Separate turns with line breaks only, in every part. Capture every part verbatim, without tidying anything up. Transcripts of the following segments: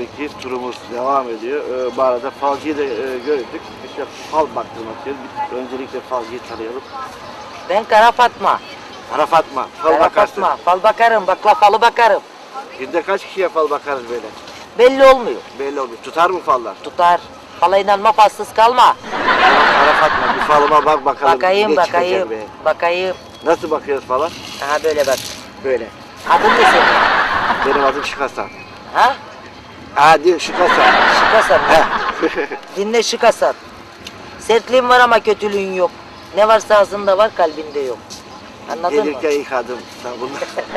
bölgedeki turumuz devam ediyor. Ee, bu arada falcıyı da e, gördük. İşte fal baktırmak istiyoruz. Bir, öncelikle falcıyı tanıyalım.
Ben Kara Fatma.
Kara Fatma, fal
Kara
bakarsın.
Fatma. Fal bakarım, bakla falı bakarım.
Günde kaç kişiye fal bakarız böyle?
Belli olmuyor.
Belli oluyor. Tutar mı fallar?
Tutar. Fala inanma, falsız kalma.
Kara Fatma, bir falıma bak bakalım.
Bakayım,
ne çıkacak
bakayım,
be?
bakayım.
Nasıl bakıyoruz falan?
Aha böyle bak.
Böyle.
Adın ne senin?
Benim adım Şık Hasan.
Ha?
Ha diyor Şık Hasan.
Şık Hasan.
He.
Dinle Şık Hasan. Sertliğin var ama kötülüğün yok. Ne varsa ağzında var, kalbinde yok. Anladın
Gelirken
mı?
yıkadım. Sen bunu.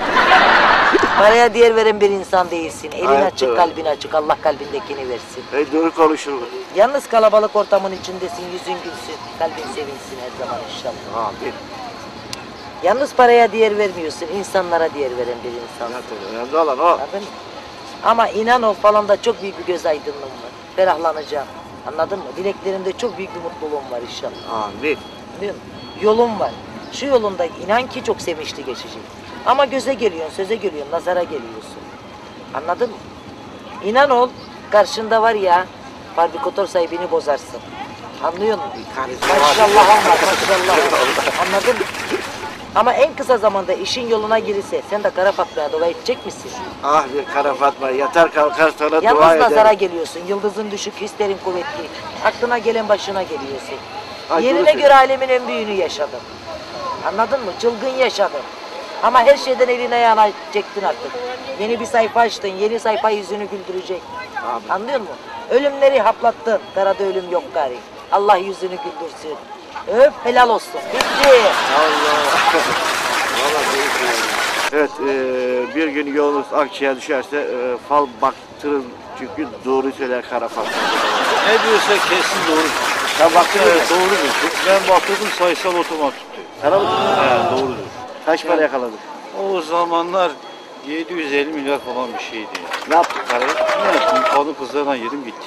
Paraya değer veren bir insan değilsin. Elin
Evet,
açık,
doğru.
kalbin açık. Allah kalbindekini versin.
Hey, doğru konuşurum.
Yalnız kalabalık ortamın içindesin, yüzün gülsün, kalbin sevinsin her zaman inşallah.
Amin.
Yalnız paraya değer vermiyorsun, insanlara değer veren bir insansın.
Önemli olan o.
Anladın mı? Ama inan o falan da çok büyük bir göz aydınlığım var. Ferahlanacağım. Anladın mı? Dileklerimde çok büyük bir mutluluğum var inşallah.
Amin.
Anlıyor musun? Yolum var. Şu yolunda inan ki çok sevinçli geçecek. Ama göze geliyorsun, söze geliyorsun, nazara geliyorsun. Anladın mı? İnan ol, karşında var ya, fabrikatör sahibini bozarsın. Anlıyor musun? Maşallah Allah, maşallah. Anladın mı? Ama en kısa zamanda işin yoluna girirse sen de Kara Fatma'ya dua edecek misin?
Ah bir Kara Fatma, yatar kalkar sana dua
Yalnız
eder.
nazara geliyorsun, yıldızın düşük, hislerin kuvvetli. Aklına gelen başına geliyorsun.
Ay,
Yerine
doğru
göre alemin en büyüğünü yaşadın. Anladın mı? Çılgın yaşadın. Ama her şeyden eline ayağına çektin artık. Yeni bir sayfa açtın, yeni sayfa yüzünü güldürecek.
Abi.
Anlıyor musun? Ölümleri haplattın, karada ölüm yok gari. Allah yüzünü güldürsün. Öp, helal olsun. Bitti.
Allah. Vallahi büyük yani. Evet, e, bir gün yolunuz Akçay'a düşerse e, fal baktırın çünkü doğru söyler Kara Fatma.
Ne diyorsa kesin doğru.
Sen baktın mı?
Evet, doğru diyor. Ben baktırdım sayısal otomat tuttu.
Sana mı tuttun?
He, doğru diyor.
Kaç para yakaladın?
O zamanlar yedi yüz elli milyar falan bir şeydi.
Ne yaptın parayı?
Ne yaptım? Kanı kızlarına yedim gitti.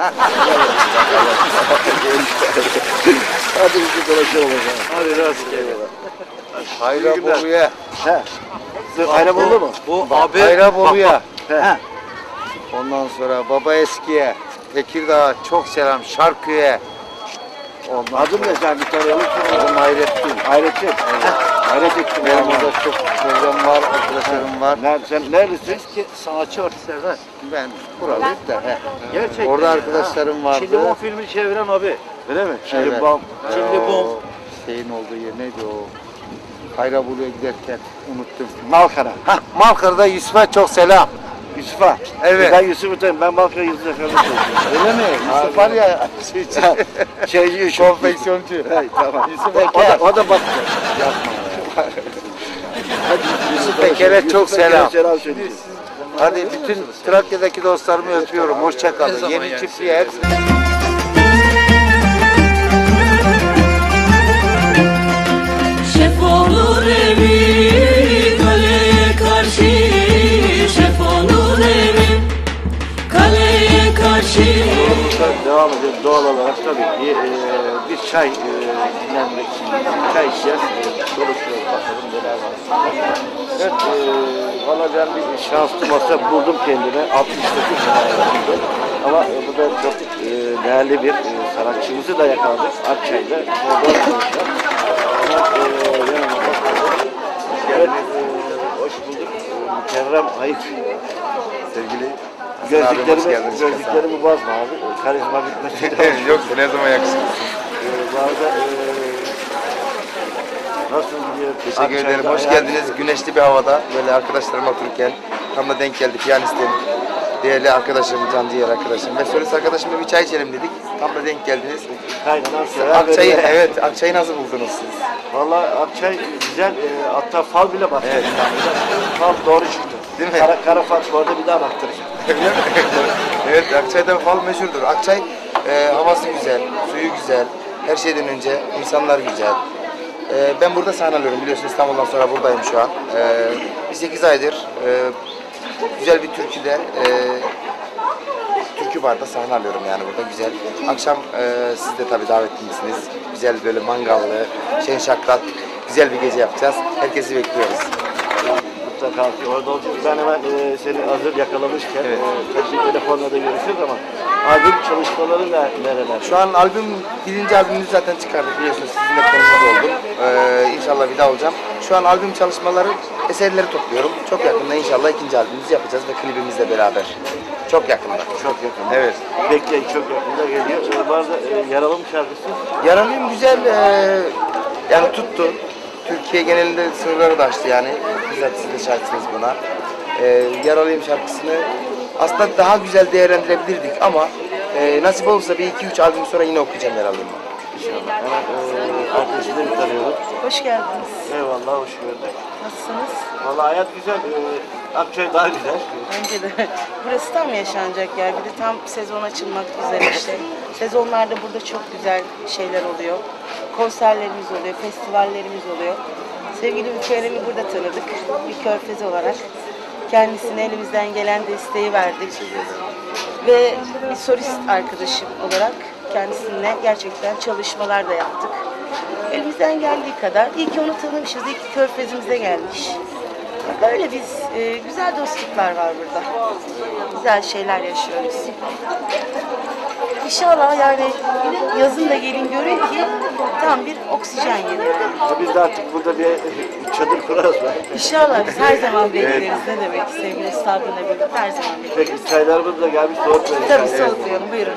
Hadi bir dolaşalım o zaman.
Hadi rastgele.
Hayrabolu'ya.
He. Hayrabolu mu?
Bu haber...
Hayrabolu'ya.
He.
Ondan sonra Baba Eski'ye. Tekirdağ'a çok selam. Şarkı'ya. Ondan
Adın ne sen bir tanıyalım.
Adım Hayrettin.
Hayrettin. Hayrettin.
Benim orada çok program var, arkadaşlarım var.
Nerede, sen neredesin?
Eski sanatçı artistlerden.
Ben buralıyım da. He.
Gerçekten.
Orada
ya.
arkadaşlarım vardı.
Çilli Bom filmi çeviren abi.
Öyle mi? Şimdi
Evet.
bam.
Çilli Bom.
O Şeyin olduğu yer neydi o? Hayrabolu'ya giderken unuttum.
Malkara.
Hah, Malkara'da Yusuf'a çok selam.
Yusuf'a.
Evet.
Ben Yusuf'u tanıyorum. Ben Malkara Yusuf'a tanıyorum.
Öyle mi? Yusuf var ya. Şeyci.
Şeyci Yusuf.
Konfeksiyoncu.
Hey, tamam.
Yusuf
O, o da,
Eker.
o da baktı.
Yusuf Eker'e çok
Yusuf Eker'e
selam.
selam söyleyin.
Hadi bütün Trakya'daki dostlarımı öpüyorum. Hoşça
Ne
kalın.
zaman
Yeni
yani
çiftliğe hep
Şef olur evi kaleye karşı, şef olur evi kaleye karşı.
Devam edelim. Doğal olarak tabii ki e, bir çay e, dinlenmek için çay içeceğiz. E, Konuşuyoruz bakalım neler var. Evet, e, valla ben bir şanslı masa buldum kendime. altmış dokuz liraya. Ama e, bu da çok e, değerli bir e, sanatçımızı da yakaladık. Akçay'da. Oradan konuşacağız. Ama, e, yanıma bakalım. Evet, e, hoş bulduk. E, Mükerrem Ayıp. Sevgili Gözlüklerimi, gözlüklerimi bozma abi. Karizma bitmesi.
Yok ne zaman yakışıklı.
Ee, bu arada ee, nasıl gidiyor?
Teşekkür ederim.
Akçay'da
Hoş
hayat-
geldiniz. Güneşli bir havada böyle arkadaşlarım otururken tam da denk geldi piyanistim. Değerli arkadaşım, can diğer arkadaşım ve solist arkadaşımla bir çay içelim dedik. Tam da denk geldiniz.
Kaynanan sever.
Akçay'ı,
böyle-
evet, Akçay'ı nasıl buldunuz siz?
Vallahi Akçay güzel. ee, hatta fal bile baktı.
Evet.
Fal doğru çıktı.
Değil mi?
Kara, kara fal orada bir daha baktıracağım.
Öyle mi? Evet, Akçay'da fal meşhurdur. Akçay e, havası güzel, suyu güzel, her şeyden önce insanlar güzel. E, ben burada sahne alıyorum, biliyorsun İstanbul'dan sonra buradayım şu an. E, sekiz aydır e, güzel bir türküde, e, türkü barda sahne alıyorum yani burada güzel. Akşam e, siz de tabii davetlisiniz. Güzel böyle mangallı, şen şakrak, güzel bir gece yapacağız. Herkesi bekliyoruz.
kaçta kalkıyor orada olacağız. Ben hemen e, seni hazır yakalamışken
Evet.
e, tabii telefonla da görüşürüz ama albüm çalışmaları ne, nereler?
Şu an albüm, birinci albümümüzü zaten çıkardık biliyorsunuz, sizinle konumuz oldum. Ee, inşallah bir daha olacağım. Şu an albüm çalışmaları, eserleri topluyorum. Çok yakında inşallah ikinci albümümüzü yapacağız ve klibimizle beraber. Çok yakında.
Çok yakın.
Evet.
Bekleyin, çok yakında geliyor. E, bu arada e, Yaralım şarkısı
Yaralıyım güzel, ee, yani tuttu. Türkiye genelinde sınırları da aştı yani. Güzel, siz de şahitsiniz buna. Ee, Yaralıyım şarkısını aslında daha güzel değerlendirebilirdik ama e, nasip olursa bir iki üç albüm sonra yine okuyacağım Yaralıyım'ı.
inşallah. Hemen e, arkadaşı da bir tanıyorum.
Hoş geldiniz.
Eyvallah, hoş gördük.
Nasılsınız?
Vallahi hayat güzel. E, Akçay daha güzel.
Bence de. Burası tam yaşanacak yer. Bir de tam sezon açılmak üzere işte. Sezonlarda burada çok güzel şeyler oluyor. Konserlerimiz oluyor, festivallerimiz oluyor. Sevgili Ülkerem'i burada tanıdık. Bir körfez olarak. Kendisine elimizden gelen desteği verdik. Ve bir solist arkadaşım olarak kendisiyle gerçekten çalışmalar da yaptık. Elimizden geldiği kadar. İyi ki onu tanımışız, iyi ki körfezimize gelmiş. Böyle biz, e, güzel dostluklar var burada. Güzel şeyler yaşıyoruz. İnşallah yani yazın da gelin görün ki tam bir oksijen yeri.
Ya biz de artık burada bir çadır kurarız belki.
İnşallah biz her zaman bekleriz. Ne demek sevgili estağfurullah birlikte her zaman bekleriz.
Peki çaylarımız da gelmiş, soğuk verin.
Tabii soğutlayalım, buyurun.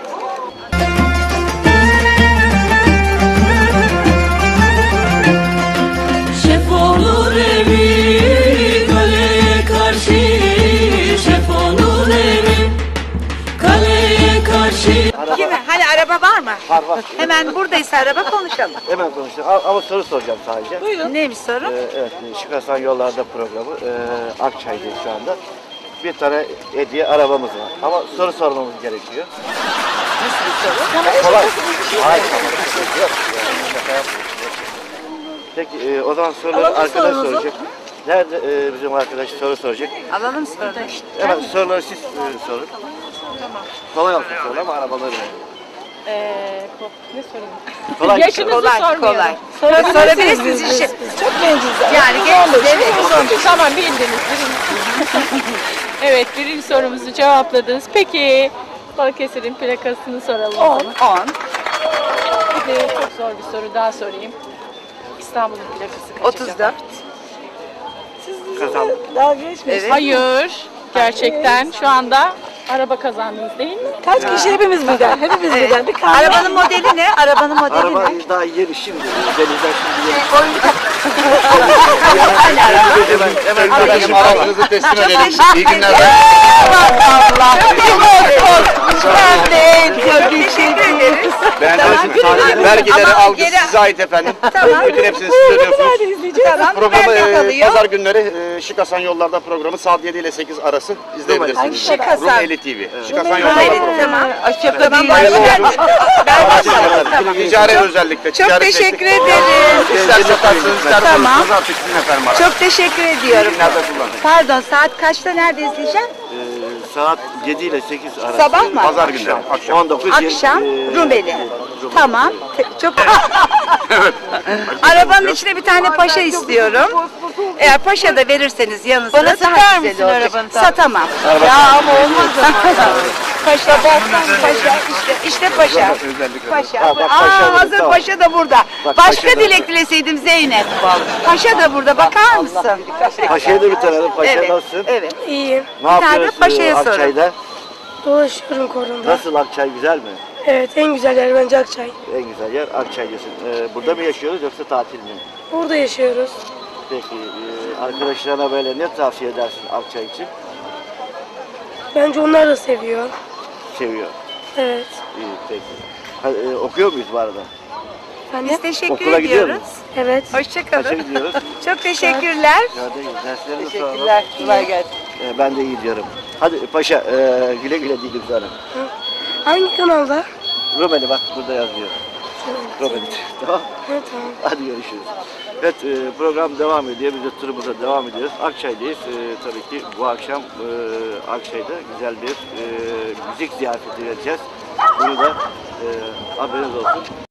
Şef olur evi kaleye karşı, şef olur evi kaleye karşı.
Kimi? Hani araba var mı?
Var var.
Hemen buradaysa araba konuşalım.
Hemen konuşalım. A- Ama soru soracağım sadece.
Buyurun. Neymiş soru?
Ee, evet, Şık Hasan Yollarda programı. Ee, Akçay'dayız şu anda. Bir tane hediye arabamız var. Ama soru sormamız gerekiyor.
Nasıl bir soru?
Kolay. Hayır, kamera. Yok. Yani şaka yapmıyorum. Peki e, o zaman soruları
Alalım
arkadaş
sorunuzu.
soracak. Nerede e, bizim arkadaş soru soracak?
Alalım soruyu.
Hemen soruları siz e, sorun. Kolay olsun soru ama arabaları verin.
Eee ne sorayım?
Kolay.
Yaşınızı
Kolay,
sormuyorum.
kolay. Sorabilirsiniz işte.
Çok genciz.
Yani genç, evet.
Tamam bildiniz. Birinci. Evet birinci sorumuzu cevapladınız. Peki Balıkesir'in plakasını soralım. o
on,
zaman.
on,
Bir de çok zor bir soru daha sorayım. İstanbul'un plakası kaç
otuz
acaba?
dört.
Kazandım.
Evet.
Hayır. Gerçekten şu anda araba kazandınız değil mi?
Kaç kişi hepimiz birden? Hepimiz birden. Arabanın modeli ne? Arabanın modeli
Araba
ne?
daha yeni şimdi. Denizden şimdi yeni. Hemen hemen
Benim arabanızı teslim edelim. İyi günler.
Allah. Çok teşekkür ederiz.
Ben
Tamam.
de vergileri
Ama
algısı
geri-
size ait efendim.
Tamam.
Bütün hepsini siz ödüyorsunuz.
Tamam.
Programı
Nerede
e,
kalıyor?
pazar günleri e, Şık Hasan Yollarda programı saat yedi ile sekiz arası izleyebilirsiniz.
Şık Hasan.
Rumeli T V. Şık Hasan Yollarda
Hayır,
programı.
tamam. Çok
Hayırlı
başlayalım.
olsun.
Ben başlayalım. Tamam.
Ticari özellikle.
Çok
ticari
teşekkür
teklif.
ederim.
İster satarsınız, ister
Tamam.
bulursunuz artık sizin efendim araç.
Çok teşekkür ediyorum.
Nerede kullanın?
Pardon, saat kaçta nerede izleyeceğim?
Ee, saat yedi ile sekiz arası.
Sabah mı?
Pazar günleri. Akşam.
on dokuz
Akşam
yirmi,
Rumeli.
e,
Tamam. Te- Çok Arabanın içine bir tane paşa istiyorum. Eğer paşa da verirseniz yanınıza
Bana
daha
satar
güzel
mısın
olacak.
arabanı?
Satamam.
Ya ama olmaz ama.
Paşa, paşa, işte, işte paşa.
Özellikle.
Paşa.
Ha, bak, paşa
Aa,
dedi,
hazır
tamam.
paşa da burada.
Bak,
Başka
paşa da-
dilek dileseydim Zeynep. Paşa da burada. Bakar mısın?
Paşa'yı da bir tanıdım. Paşa
Evet.
nasılsın?
Evet.
İyiyim.
Ne
Bir tane
yapıyorsun
Paşa'ya sorun.
Akçay'da?
Dolaşıyorum korunda.
Nasıl Akçay, güzel mi?
Evet, en güzel yer bence Akçay.
En güzel yer Akçay diyorsun. Ee, burada mı yaşıyoruz yoksa tatil mi?
Burada yaşıyoruz.
Peki e, arkadaşlarına böyle ne tavsiye edersin Akçay için?
Bence onlar da seviyor.
Seviyor.
Evet.
İyi, peki. Ha, e, okuyor muyuz bu arada?
Efendim?
Biz teşekkür
Okula gidiyor
ediyoruz.
musun?
Evet.
Kaça
Hoşçakalın.
gidiyoruz?
Çok teşekkürler.
Ya değil, derslerimiz
Teşekkürler. Kolay gelsin.
Ee, ben de iyi diyorum. Hadi paşa, e, güle güle değilim sana.
Hangi kanalda?
Rumeli bak burada yazıyor. Rumeli. Tamam.
Evet, tamam.
Hadi görüşürüz. Evet, e, program devam ediyor. Biz de turumuza devam ediyoruz. Akçay'dayız. E, tabii ki bu akşam e, Akçay'da güzel bir e, müzik ziyafeti vereceğiz. Bunu da e, haberiniz olsun.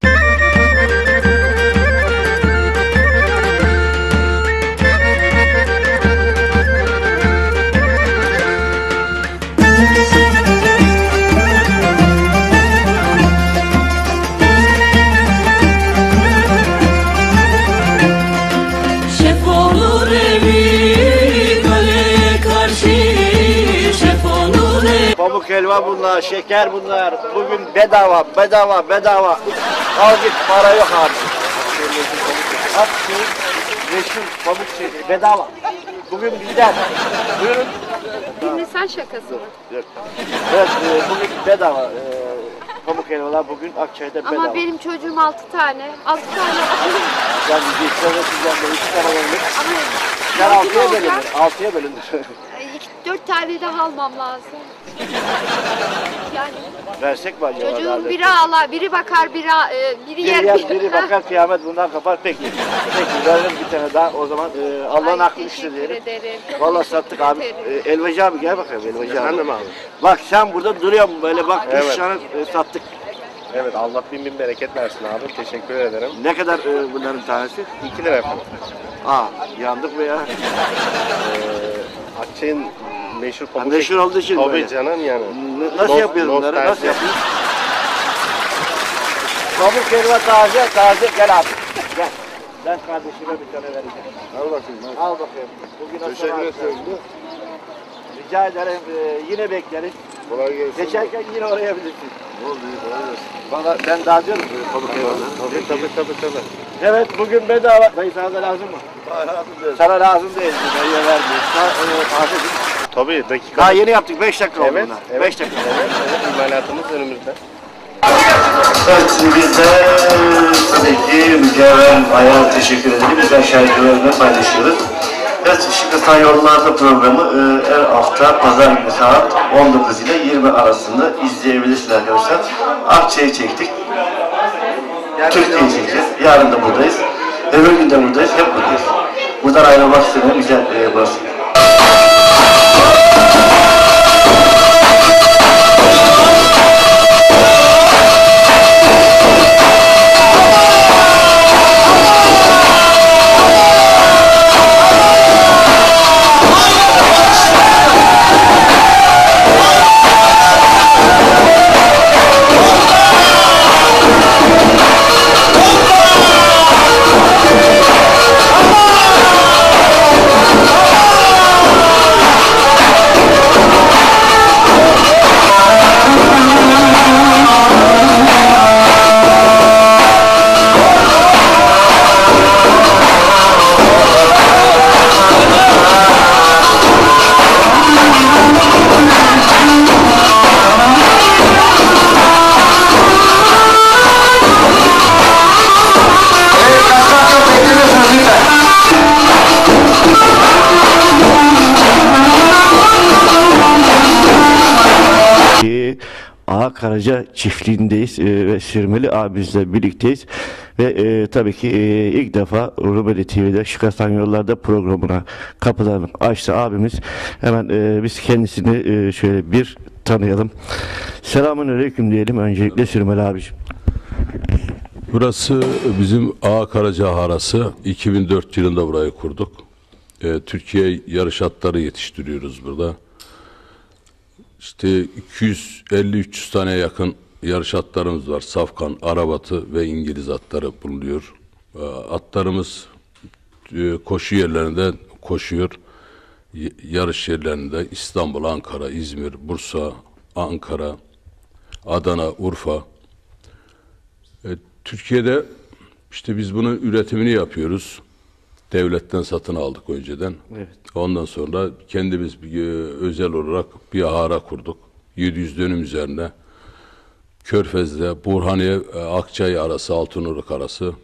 helva bunlar, şeker bunlar. Bugün bedava, bedava, bedava. Al git, para yok abi. Akçay meşhur pamuk şekeri, bedava. Bugün bizden. Buyurun.
Dinlesen şakası mı?
Evet, evet e, bugün bedava. E, pamuk helvalar bugün Akçay'da bedava.
Ama benim çocuğum altı tane. Altı tane alır mı?
Ben bir sonra sizden de iki tane alırım.
Ama
Sen
dördü
altıya
olacak.
bölünür. Altıya bölünür.
E, iki, dört tane daha almam lazım. Yani
Versek mi acaba?
çocuğun biri ağlar, biri bakar, biri, e, biri
Biri
yer.
yer, biri bakar, kıyamet bundan kapar. Peki. Peki, verelim bir tane daha. O zaman e, Allah'ın
Ay,
aklı işte
teşekkür
diyelim.
ederim. Çok
Vallahi
teşekkür
sattık abi.
ederim.
E, Elvacı abi gel bakalım Elvacı abi.
Efendim abi.
Bak sen burada duruyorsun böyle bak. Üç
Evet.
tane e, sattık.
Evet, Allah bin bin bereket versin abi. Teşekkür ederim.
Ne kadar e, bunların tanesi?
iki lira efendim.
Aa, yandık be ya.
Ee, Akçay'ın meşhur pamuk
Meşhur olduğu için
Tabii
böyle.
canım yani.
N- Nasıl
Nos-
yapıyoruz bunları?
nostalji.
Nasıl yapıyoruz? Pamuk helva taze, taze. Gel abi. Gel. Ben kardeşime bir tane vereceğim.
Al bakayım.
Al bakayım. Bugün
Teşekkür ederim.
Rica ederim. Ee, yine bekleriz.
Kolay gelsin.
Geçerken yine orayabilirsin. Ne oldu? Valla ben daha diyorum e, pamuk helva.
Tabii tabii tabii tabii.
Evet bugün bedava. Dayı sana da lazım mı? Lazım değil. Sana lazım değil. Dayıya vermiyor. Sana, e, taze değil.
Tabii dakika.
Daha yeni yaptık. beş dakika oldu
Evet,
buna.
evet.
beş dakika.
Evet, evet. İmalatımız önümüzde.
Evet, biz de tabii ki Mücevher Ay'a teşekkür edelim. Güzel şarkılarını paylaşıyoruz. Evet, Şıkıstan Yollarda programı e, her hafta pazar günü saat on dokuz ile yirmi arasında izleyebilirsiniz arkadaşlar. Akçay'ı çektik. Türkiye'yi çekeceğiz. Yarın da buradayız. Öbür gün de buradayız. Hep buradayız. Buradan ayrılmak istemiyorum. Güzel e, burası. Ağa Karaca çiftliğindeyiz e, ve Sirmeli abimizle birlikteyiz ve e, tabii ki e, ilk defa Rumeli T V'de Şıkastan Yollarda programına kapılarını açtı abimiz. Hemen e, biz kendisini e, şöyle bir tanıyalım. Selamünaleyküm diyelim öncelikle Sirmeli abiciğim.
Burası bizim Ağa Karaca Harası. iki bin dört yılında burayı kurduk. E, Türkiye yarış atları yetiştiriyoruz burada. İşte iki yüz elli üç yüz tane yakın yarış atlarımız var. Safkan, Arap atı ve İngiliz atları bulunuyor. E, atlarımız e, koşu yerlerinde koşuyor. Y- yarış yerlerinde İstanbul, Ankara, İzmir, Bursa, Ankara, Adana, Urfa. E, Türkiye'de işte biz bunun üretimini yapıyoruz. Devletten satın aldık önceden.
Evet.
Ondan sonra kendimiz bir, e, özel olarak bir ahara kurduk. yedi yüz dönüm üzerinde. Körfez'de, Burhaniye, e, Akçay arası, Altınoluk arası.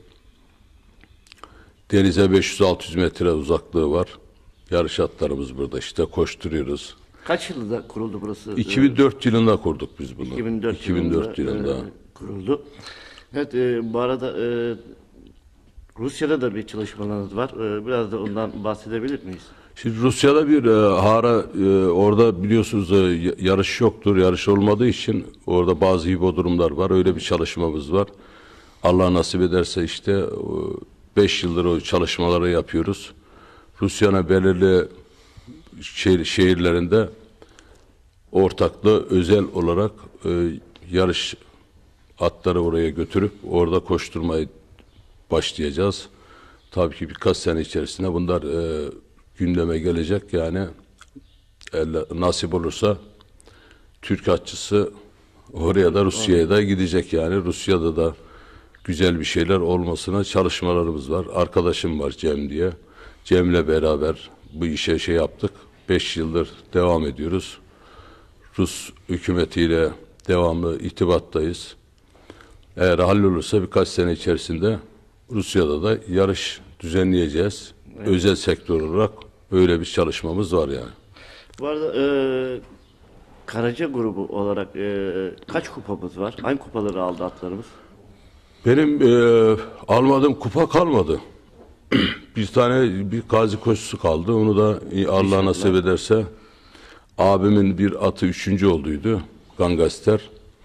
Denize beş yüz altı yüz metre uzaklığı var. Yarış atlarımız burada işte koşturuyoruz.
Kaç yılında kuruldu burası?
iki bin dört yılında kurduk biz bunu.
iki bin dört,
iki bin dört yılında.
yılında e, kuruldu. Evet, e, bu arada e, Rusya'da da bir çalışmalarınız var. E, biraz da ondan bahsedebilir miyiz?
Şimdi Rusya'da bir e, hara e, orada biliyorsunuz e, yarış yoktur. Yarış olmadığı için orada bazı hipodromlar var. Öyle bir çalışmamız var. Allah nasip ederse işte beş yıldır o çalışmaları yapıyoruz. Rusya'nın belirli şehir, şehirlerinde ortaklı özel olarak e, yarış atları oraya götürüp orada koşturmayı başlayacağız. Tabii ki birkaç sene içerisinde bunlar e, gündeme gelecek yani elle, nasip olursa Türk atçısı oraya da Rusya'ya da gidecek yani. Rusya'da da güzel bir şeyler olmasına çalışmalarımız var. Arkadaşım var Cem diye. Cem'le beraber bu işe şey yaptık. Beş yıldır devam ediyoruz. Rus hükümetiyle devamlı irtibattayız. Eğer hallolursa birkaç sene içerisinde Rusya'da da yarış düzenleyeceğiz. Evet. Özel sektör olarak öyle bir çalışmamız var yani.
Bu arada e, Karaca grubu olarak e, kaç kupamız var? Hangi kupaları aldı atlarımız?
Benim e, almadığım kupa kalmadı. Bir tane bir gazi koşusu kaldı. Onu da Allah nasip ederse abimin bir atı üçüncü olduydu. Gangaster.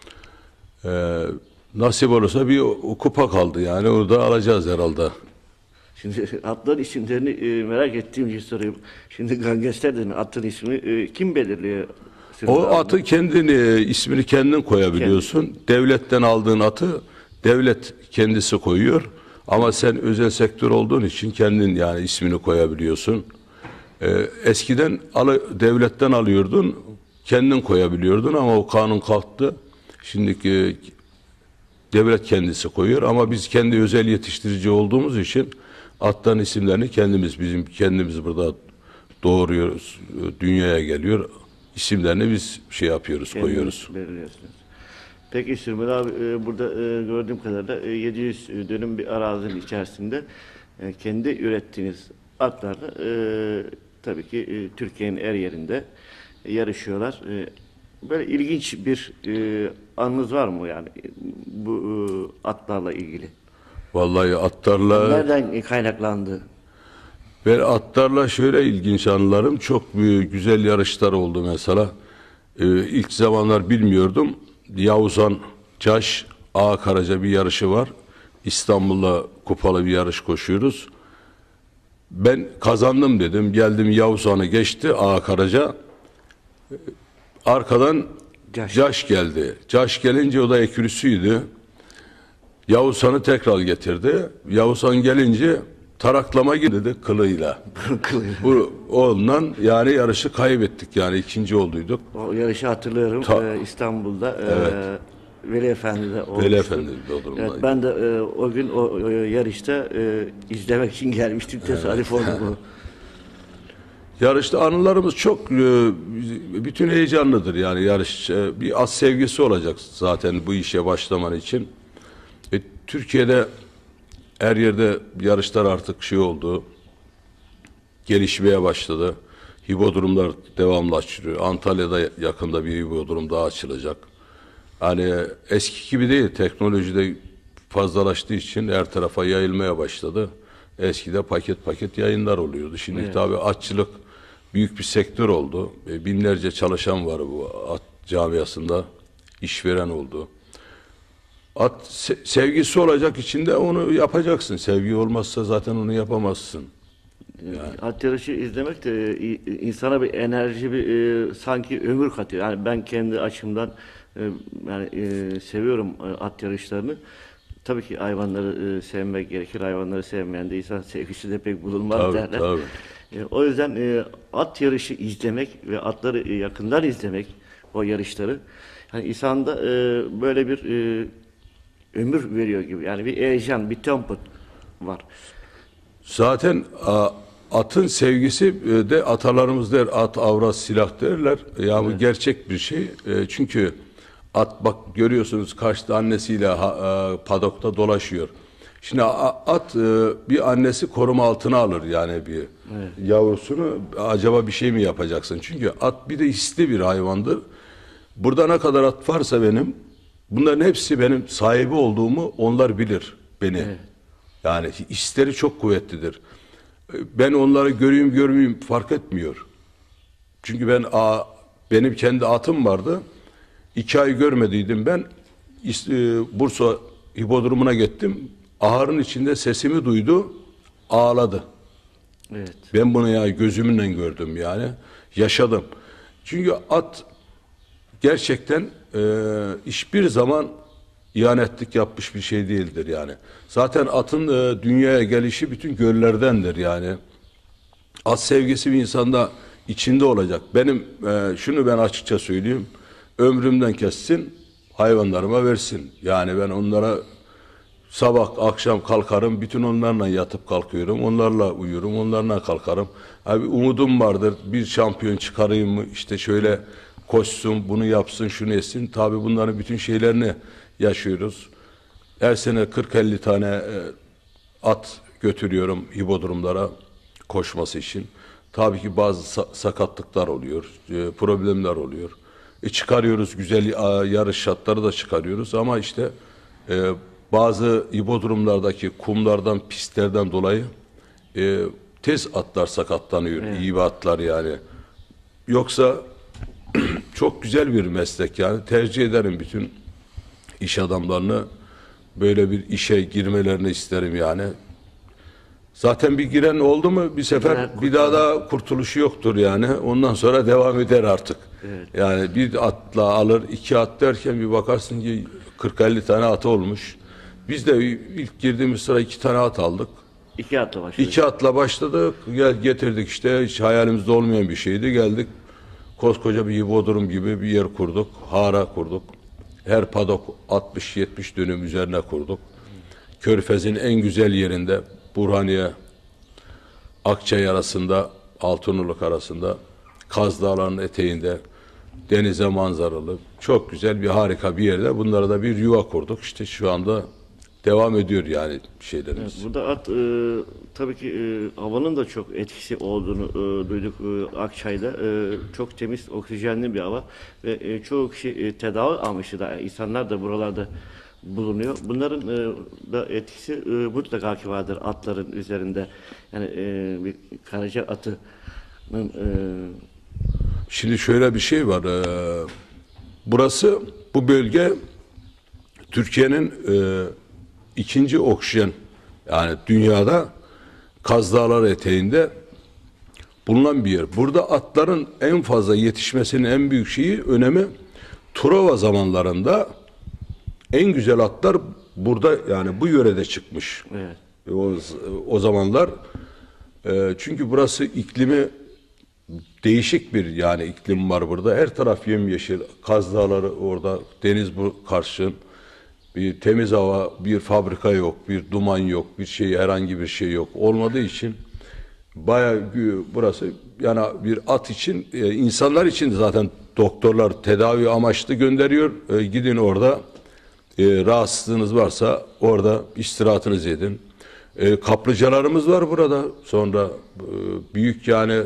E, nasip olursa bir o, kupa kaldı yani. Onu da alacağız herhalde.
Şimdi atların isimlerini e, merak ettiğim için sorayım. Şimdi Gangaster dedin, atın ismi e, kim belirliyor?
O atı kendini, ismini kendin koyabiliyorsun. Kendi. Devletten aldığın atı devlet kendisi koyuyor. Ama sen özel sektör olduğun için kendin yani ismini koyabiliyorsun. Ee, eskiden al, devletten alıyordun, kendin koyabiliyordun ama o kanun kalktı. Şimdiki devlet kendisi koyuyor ama biz kendi özel yetiştirici olduğumuz için atların isimlerini kendimiz, bizim kendimiz burada doğuruyoruz, dünyaya geliyor. İsimlerini biz şey yapıyoruz, kendimiz koyuyoruz.
Belirliyorsunuz. Peki Sürmeli abi, e, burada e, gördüğüm kadarıyla e, yedi yüz dönüm bir arazinin içerisinde e, kendi ürettiğiniz atlarla e, tabii ki e, Türkiye'nin her yerinde e, yarışıyorlar. E, böyle ilginç bir e, anınız var mı yani bu e, atlarla ilgili?
Vallahi atlarla...
Nereden kaynaklandı?
Ben atlarla şöyle ilginç anılarım. Çok büyük, güzel yarışlar oldu mesela. Ee, ilk zamanlar bilmiyordum. Yavuzhan Caş, Ağa Karaca bir yarışı var. İstanbul'da kupalı bir yarış koşuyoruz. Ben kazandım dedim. Geldim Yavuzhan'ı geçti Ağa Karaca. Arkadan Caş. Caş geldi. Caş gelince o da ekürüsüydü. Yavuzhan'ı tekrar getirdi. Yavuzhan gelince taraklama girdi kılıyla. Bu ondan yani yarışı kaybettik yani ikinci olduyduk.
O yarışı hatırlıyorum Ta- ee, İstanbul'da.
Evet.
E, Veli Efendi'de olmuştu.
Veli Efendi'de o durumdaydı.
Evet, ben de e, o gün o, o yarışta e, izlemek için gelmiştim. Tesadüf oldu bu.
Yarışta anılarımız çok e, bütün heyecanlıdır yani yarış. E, bir az sevgisi olacak zaten bu işe başlaman için. E, Türkiye'de her yerde yarışlar artık şey oldu, gelişmeye başladı. Hipodromlar devamlı açılıyor. Antalya'da yakında bir hipodrom daha açılacak. Hani eski gibi değil, teknolojide fazlalaştığı için her tarafa yayılmaya başladı. Eskide paket paket yayınlar oluyordu. Şimdi evet. Tabii atçılık büyük bir sektör oldu. Binlerce çalışan var bu at camiasında, işveren oldu. At sevgisi olacak içinde onu yapacaksın. Sevgi olmazsa zaten onu yapamazsın.
Yani. At yarışı izlemek de insana bir enerji, bir e, sanki ömür katıyor. Yani ben kendi açımdan e, yani e, seviyorum at yarışlarını. Tabii ki hayvanları e, sevmek gerekir. Hayvanları sevmeyen de insan sevgisi de pek bulunmaz tabii, derler. Tabii. E, o yüzden e, at yarışı izlemek ve atları e, yakından izlemek, o yarışları, yani insanda e, böyle bir e, ömür veriyor gibi. Yani bir heyecan, bir tempo var.
Zaten a, atın sevgisi de atalarımız der, at avrat silah derler. Ya evet. Bu gerçek bir şey. E, çünkü at bak görüyorsunuz kaçta annesiyle ha, a, padokta dolaşıyor. Şimdi a, at e, bir annesi koruma altına alır yani bir evet. Yavrusunu. Acaba bir şey mi yapacaksın? Çünkü at bir de hisli bir hayvandır. Burada ne kadar at varsa benim, bunların hepsi benim sahibi olduğumu onlar bilir beni. Evet. Yani hisleri çok kuvvetlidir. Ben onları göreyim görmeyeyim fark etmiyor. Çünkü ben a, benim kendi atım vardı. İki ay görmediydim ben. Bursa hipodromuna gittim. Ahırın içinde sesimi duydu. Ağladı. Evet. Ben bunu ya gözümle gördüm yani. Yaşadım. Çünkü at gerçekten e, hiçbir zaman ihanetlik yapmış bir şey değildir yani. Zaten atın e, dünyaya gelişi bütün göllerdendir yani. At sevgisi bir insanda içinde olacak. Benim e, şunu ben açıkça söyleyeyim. ömrümden kessin, hayvanlarıma versin. Yani ben onlara sabah akşam kalkarım, bütün onlarla yatıp kalkıyorum, onlarla uyurum, onlarla kalkarım. Abi umudum vardır, bir şampiyon çıkarayım mı, işte şöyle koşsun, bunu yapsın, şunu etsin. Tabii bunların bütün şeylerini yaşıyoruz. Her sene kırk elli tane e, at götürüyorum hipodromlara koşması için. Tabii ki bazı sa- sakatlıklar oluyor, e, problemler oluyor. E, çıkarıyoruz, güzel e, yarış şartları da çıkarıyoruz ama işte e, bazı hipodromlardaki kumlardan, pistlerden dolayı e, tez atlar sakatlanıyor, evet. iyi atlar yani. Yoksa çok güzel bir meslek yani. Tercih ederim bütün iş adamlarını, böyle bir işe girmelerini isterim yani. Zaten bir giren oldu mu bir sefer bir daha da kurtuluşu yoktur yani. Ondan sonra devam eder artık. Evet. Yani bir atla alır, iki at derken bir bakarsın ki kırk elli tane atı olmuş. Biz de ilk girdiğimiz sıra iki tane at aldık.
İki atla başladık.
İki atla başladık. Gel getirdik işte, hiç hayalimizde olmayan bir şeydi. Geldik. Koskoca bir hipodrom gibi bir yer kurduk. Hara kurduk. Her padok altmış yetmiş dönüm üzerine kurduk. Körfez'in en güzel yerinde, Burhaniye Akçay arasında, Altınoluk arasında, Kaz Dağları'nın eteğinde, denize manzaralı, çok güzel bir harika bir yerde. Bunlara da bir yuva kurduk. İşte şu anda devam ediyor yani şeylerimiz.
Evet, burada at e, tabii ki e, havanın da çok etkisi olduğunu e, duyduk e, Akçay'da. E, çok temiz, oksijenli bir hava ve e, çoğu kişi e, tedavi amaçlı da insanlar da buralarda bulunuyor. Bunların e, da etkisi e, mutlaka ki vardır atların üzerinde. Yani e, bir Karaca atının e,
Şimdi şöyle bir şey var. E, burası, bu bölge Türkiye'nin e, ikinci oksijen, yani dünyada Kaz Dağları eteğinde bulunan bir yer. Burada atların en fazla yetişmesinin en büyük şeyi, önemi, Truva zamanlarında en güzel atlar burada, yani bu yörede çıkmış.
Evet.
O, o zamanlar e, çünkü burası iklimi değişik bir yani iklim var burada. Her taraf yemyeşil, Kaz Dağları orada, deniz bu karşın. Bir temiz hava, bir fabrika yok, bir duman yok, bir şey, herhangi bir şey yok. Olmadığı için bayağı burası yani bir at için, e, insanlar için zaten doktorlar tedavi amaçlı gönderiyor. E, gidin orada, e, rahatsızlığınız varsa orada istirahatınızı edin. E, kaplıcalarımız var burada. Sonra e, büyük yani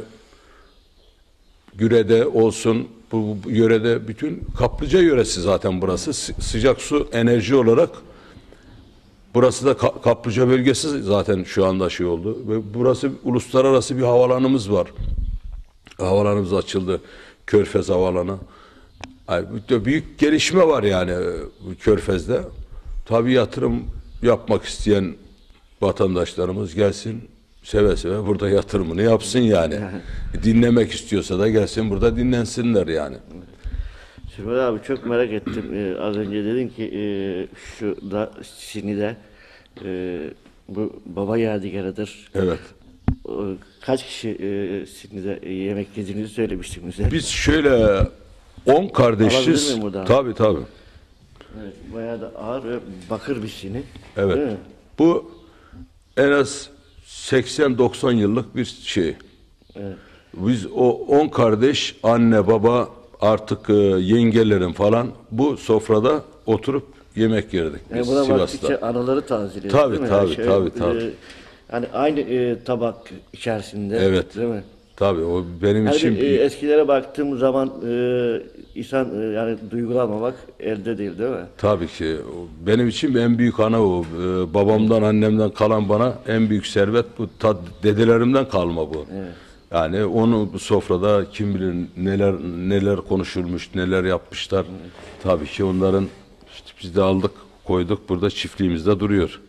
Güre'de olsun, bu, bu yörede bütün kaplıca yöresi zaten burası. Sı sıcak su enerji olarak burası da ka kaplıca bölgesi zaten şu anda şey oldu. Ve burası uluslararası bir havalanımız var. Havalanımız açıldı. Körfez Havalanı. Yani büyük gelişme var yani Körfez'de. Tabii yatırım yapmak isteyen vatandaşlarımız gelsin, seve seve burada yatırımını yapsın yani. Dinlemek istiyorsa da gelsin burada dinlensinler yani.
Sürmeli abi çok merak ettim. Ee, az önce dedin ki e, şu da Sini'de e, bu baba yadigarıdır.
Evet.
O, kaç kişi e, Sini'de yemek yediğinizi söylemiştim bize.
Biz şöyle on kardeşiz. Tabii tabii.
Evet, bayağı da ağır ve bakır bir Sini.
Evet. Bu en az seksen doksan yıllık bir şey.
Evet.
Biz o on kardeş, anne baba, artık e, yengelerin falan bu sofrada oturup yemek yerdik biz
yani buna
Sivas'ta.
baktıkça anıları tazeliyor.
Tabii
değil mi?
tabii
Yani şey,
tabii tabii.
E, yani aynı e, tabak içerisinde.
Evet.
Değil mi?
Tabii o benim
yani
için
bir, e, eskilere baktığım zaman e, insan e, yani duygulanmamak elde değil değil mi?
Tabii ki. O benim için en büyük ana o. Ee, babamdan, annemden kalan bana en büyük servet bu. Ta, dedelerimden kalma bu.
Evet.
Yani onu bu sofrada kim bilir neler neler konuşulmuş, neler yapmışlar. Evet. Tabii ki onların işte biz de aldık, koyduk. Burada çiftliğimizde duruyor.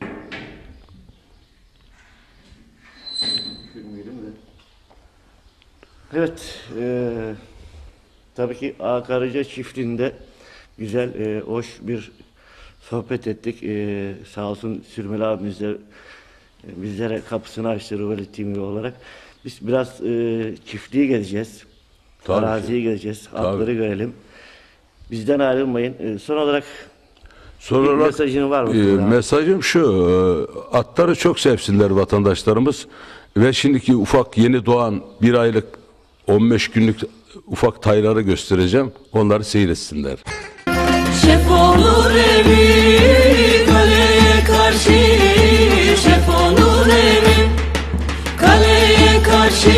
Evet. E, tabii ki Ağkarıca çiftliğinde güzel, e, hoş bir sohbet ettik. E, sağ olsun Sürmeli abimiz de e, bizlere kapısını açtı Ruveli T V olarak. Biz biraz e, çiftliği gezeceğiz.
Tabii
Araziyi
ki.
gezeceğiz.
Tabii.
Atları görelim. Bizden ayrılmayın. E, son olarak
Son
bir
olarak
mesajın var mı?
e, mesajım şu, e, atları çok sevsinler vatandaşlarımız ve şimdiki ufak yeni doğan bir aylık on beş günlük ufak tayları göstereceğim. Onları seyretsinler.
Şef olur evi kaleye karşı, şef olur evi kaleye karşı.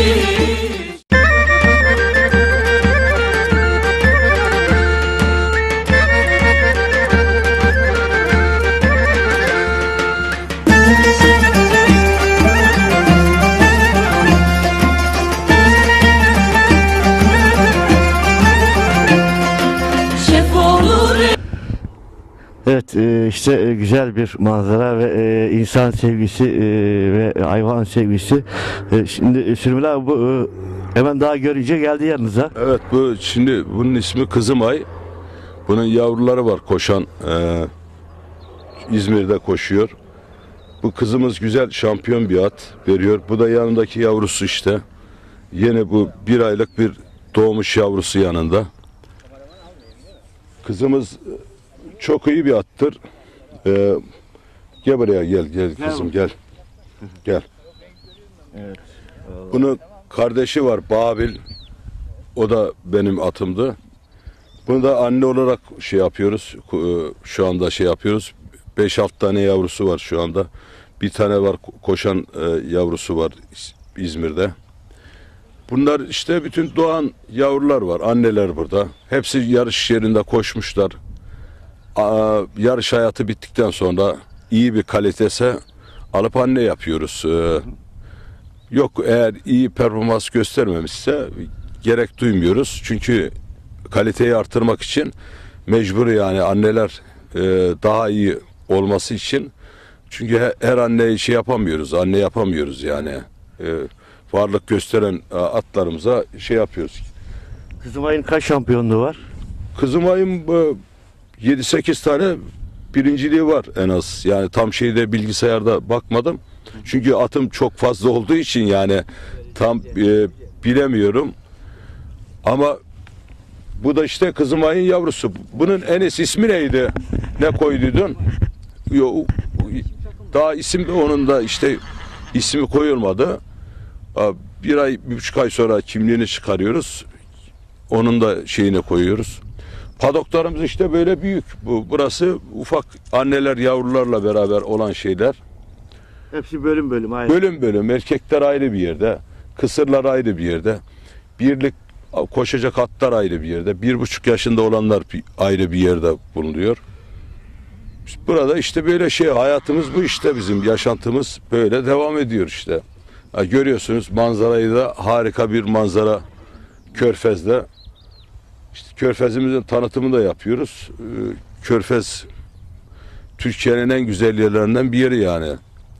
Evet, e, işte e, güzel bir manzara ve e, insan sevgisi e, ve hayvan sevgisi. E, şimdi e, Sürmül abi bu e, hemen daha görünce geldi yanınıza.
Evet, bu şimdi bunun ismi Kızımay. Bunun yavruları var koşan, e, İzmir'de koşuyor. Bu kızımız güzel şampiyon bir at veriyor. Bu da yanındaki yavrusu işte. Yine bu bir aylık bir doğmuş yavrusu yanında. Kızımız çok iyi bir attır. Ee, gel buraya gel gel kızım gel. Gel.
Evet.
Bunun kardeşi var Babil. O da benim atımdı. Bunu da anne olarak şey yapıyoruz. Şu anda şey yapıyoruz. beş altı tane yavrusu var şu anda. Bir tane var koşan yavrusu var İzmir'de. Bunlar işte bütün doğan yavrular var. Anneler burada. Hepsi yarış yerinde koşmuşlar. Aa, yarış hayatı bittikten sonra iyi bir kalitese alıp anne yapıyoruz. Ee, yok eğer iyi performans göstermemişse gerek duymuyoruz. Çünkü kaliteyi artırmak için mecbur yani anneler e, daha iyi olması için. Çünkü her, her anneyi şey yapamıyoruz. Anne yapamıyoruz yani. E, varlık gösteren atlarımıza şey yapıyoruz.
Kızımay'ın kaç şampiyonluğu var?
Kızımay'ın yedi sekiz tane birinciliği var en az. Yani tam şeyde bilgisayarda bakmadım. Çünkü atım çok fazla olduğu için yani tam e, bilemiyorum. Ama bu da işte Kızımay'ın yavrusu. Bunun en es ismi neydi? Ne koyduydun? Yok. Daha isim de onun da işte ismi koyulmadı. Bir ay, bir buçuk ay sonra kimliğini çıkarıyoruz. Onun da şeyini koyuyoruz. Padoklarımız işte böyle büyük. Bu burası ufak anneler yavrularla beraber olan şeyler.
Hepsi bölüm bölüm ayrı.
Bölüm bölüm. Erkekler ayrı bir yerde. Kısırlar ayrı bir yerde. Birlik koşacak atlar ayrı bir yerde. Bir buçuk yaşında olanlar ayrı bir yerde bulunuyor. Burada işte böyle şey hayatımız bu işte bizim yaşantımız böyle devam ediyor işte. Ha, görüyorsunuz manzarayı da harika bir manzara Körfez'de. İşte Körfez'imizin tanıtımını da yapıyoruz. Körfez Türkiye'nin en güzel yerlerinden bir yeri yani.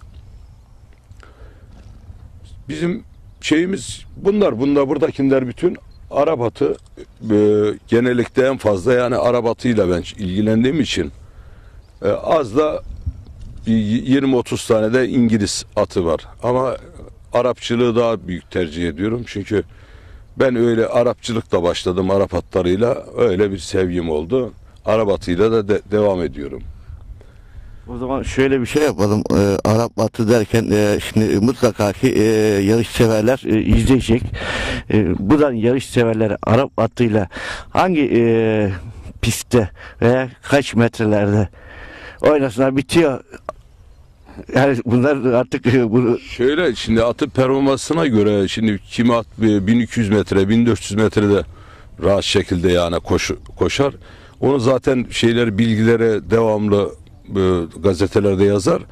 Bizim şeyimiz bunlar. Bunlar buradakiler bütün Arap atı. E, genellikle en fazla yani Arap atıyla ben ilgilendiğim için e, az da yirmi otuz tane de İngiliz atı var. Ama Arapçılığı daha büyük tercih ediyorum. Çünkü ben öyle Arapçılıkla başladım Arap atlarıyla. Öyle bir sevgim oldu. Arap atıyla da de devam ediyorum.
O zaman şöyle bir şey yapalım. Ee, Arap atı derken e, şimdi mutlaka ki e, yarış severler e, izleyecek. E, buradan yarış severler Arap atıyla hangi e, pistte veya kaç metrelerde oynasınlar bitiyor. Yani bunlar artık bunu...
Şöyle şimdi atın performansına göre şimdi kimi at bin iki yüz metre bin dört yüz metrede rahat şekilde yani koş, koşar. Onu zaten şeyler bilgilere devamlı e, gazetelerde yazar.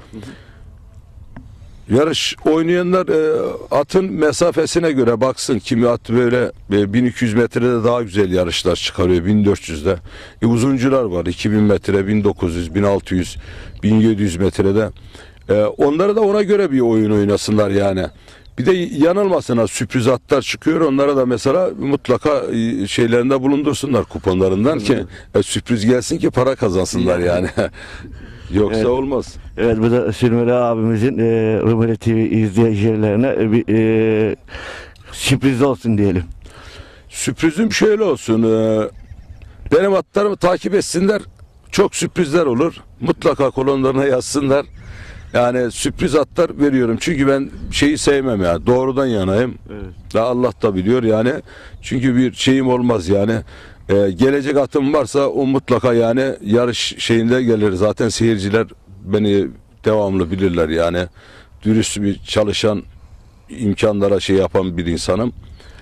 Yarış oynayanlar e, atın mesafesine göre baksın. Kimi at böyle e, bin iki yüz metrede daha güzel yarışlar çıkarıyor bin dört yüzde. E, uzuncular var iki bin metre, bin dokuz yüz, bin altı yüz, bin yedi yüz metrede. E, onlara da ona göre bir oyun oynasınlar yani. Bir de yanılmasınlar sürpriz atlar çıkıyor. Onlara da mesela mutlaka şeylerinde bulundursunlar kuponlarından ki e, sürpriz gelsin ki para kazansınlar yani. Yoksa
evet.
Olmaz.
Evet bu da Sürmeli abimizin e, Rumeli T V izleyicilerine bir e, sürpriz olsun diyelim.
Sürprizim şöyle olsun. E, Benim atlarımı takip etsinler. Çok sürprizler olur. Mutlaka kolonlarına yazsınlar. Yani sürpriz atlar veriyorum. Çünkü ben şeyi sevmem ya. Doğrudan yanayım. Evet. Daha Allah da biliyor yani. Çünkü bir şeyim olmaz yani. Ee, gelecek atım varsa o mutlaka yani yarış şeyinde gelir. Zaten seyirciler beni devamlı bilirler yani. Dürüst bir çalışan, imkanlara şey yapan bir insanım.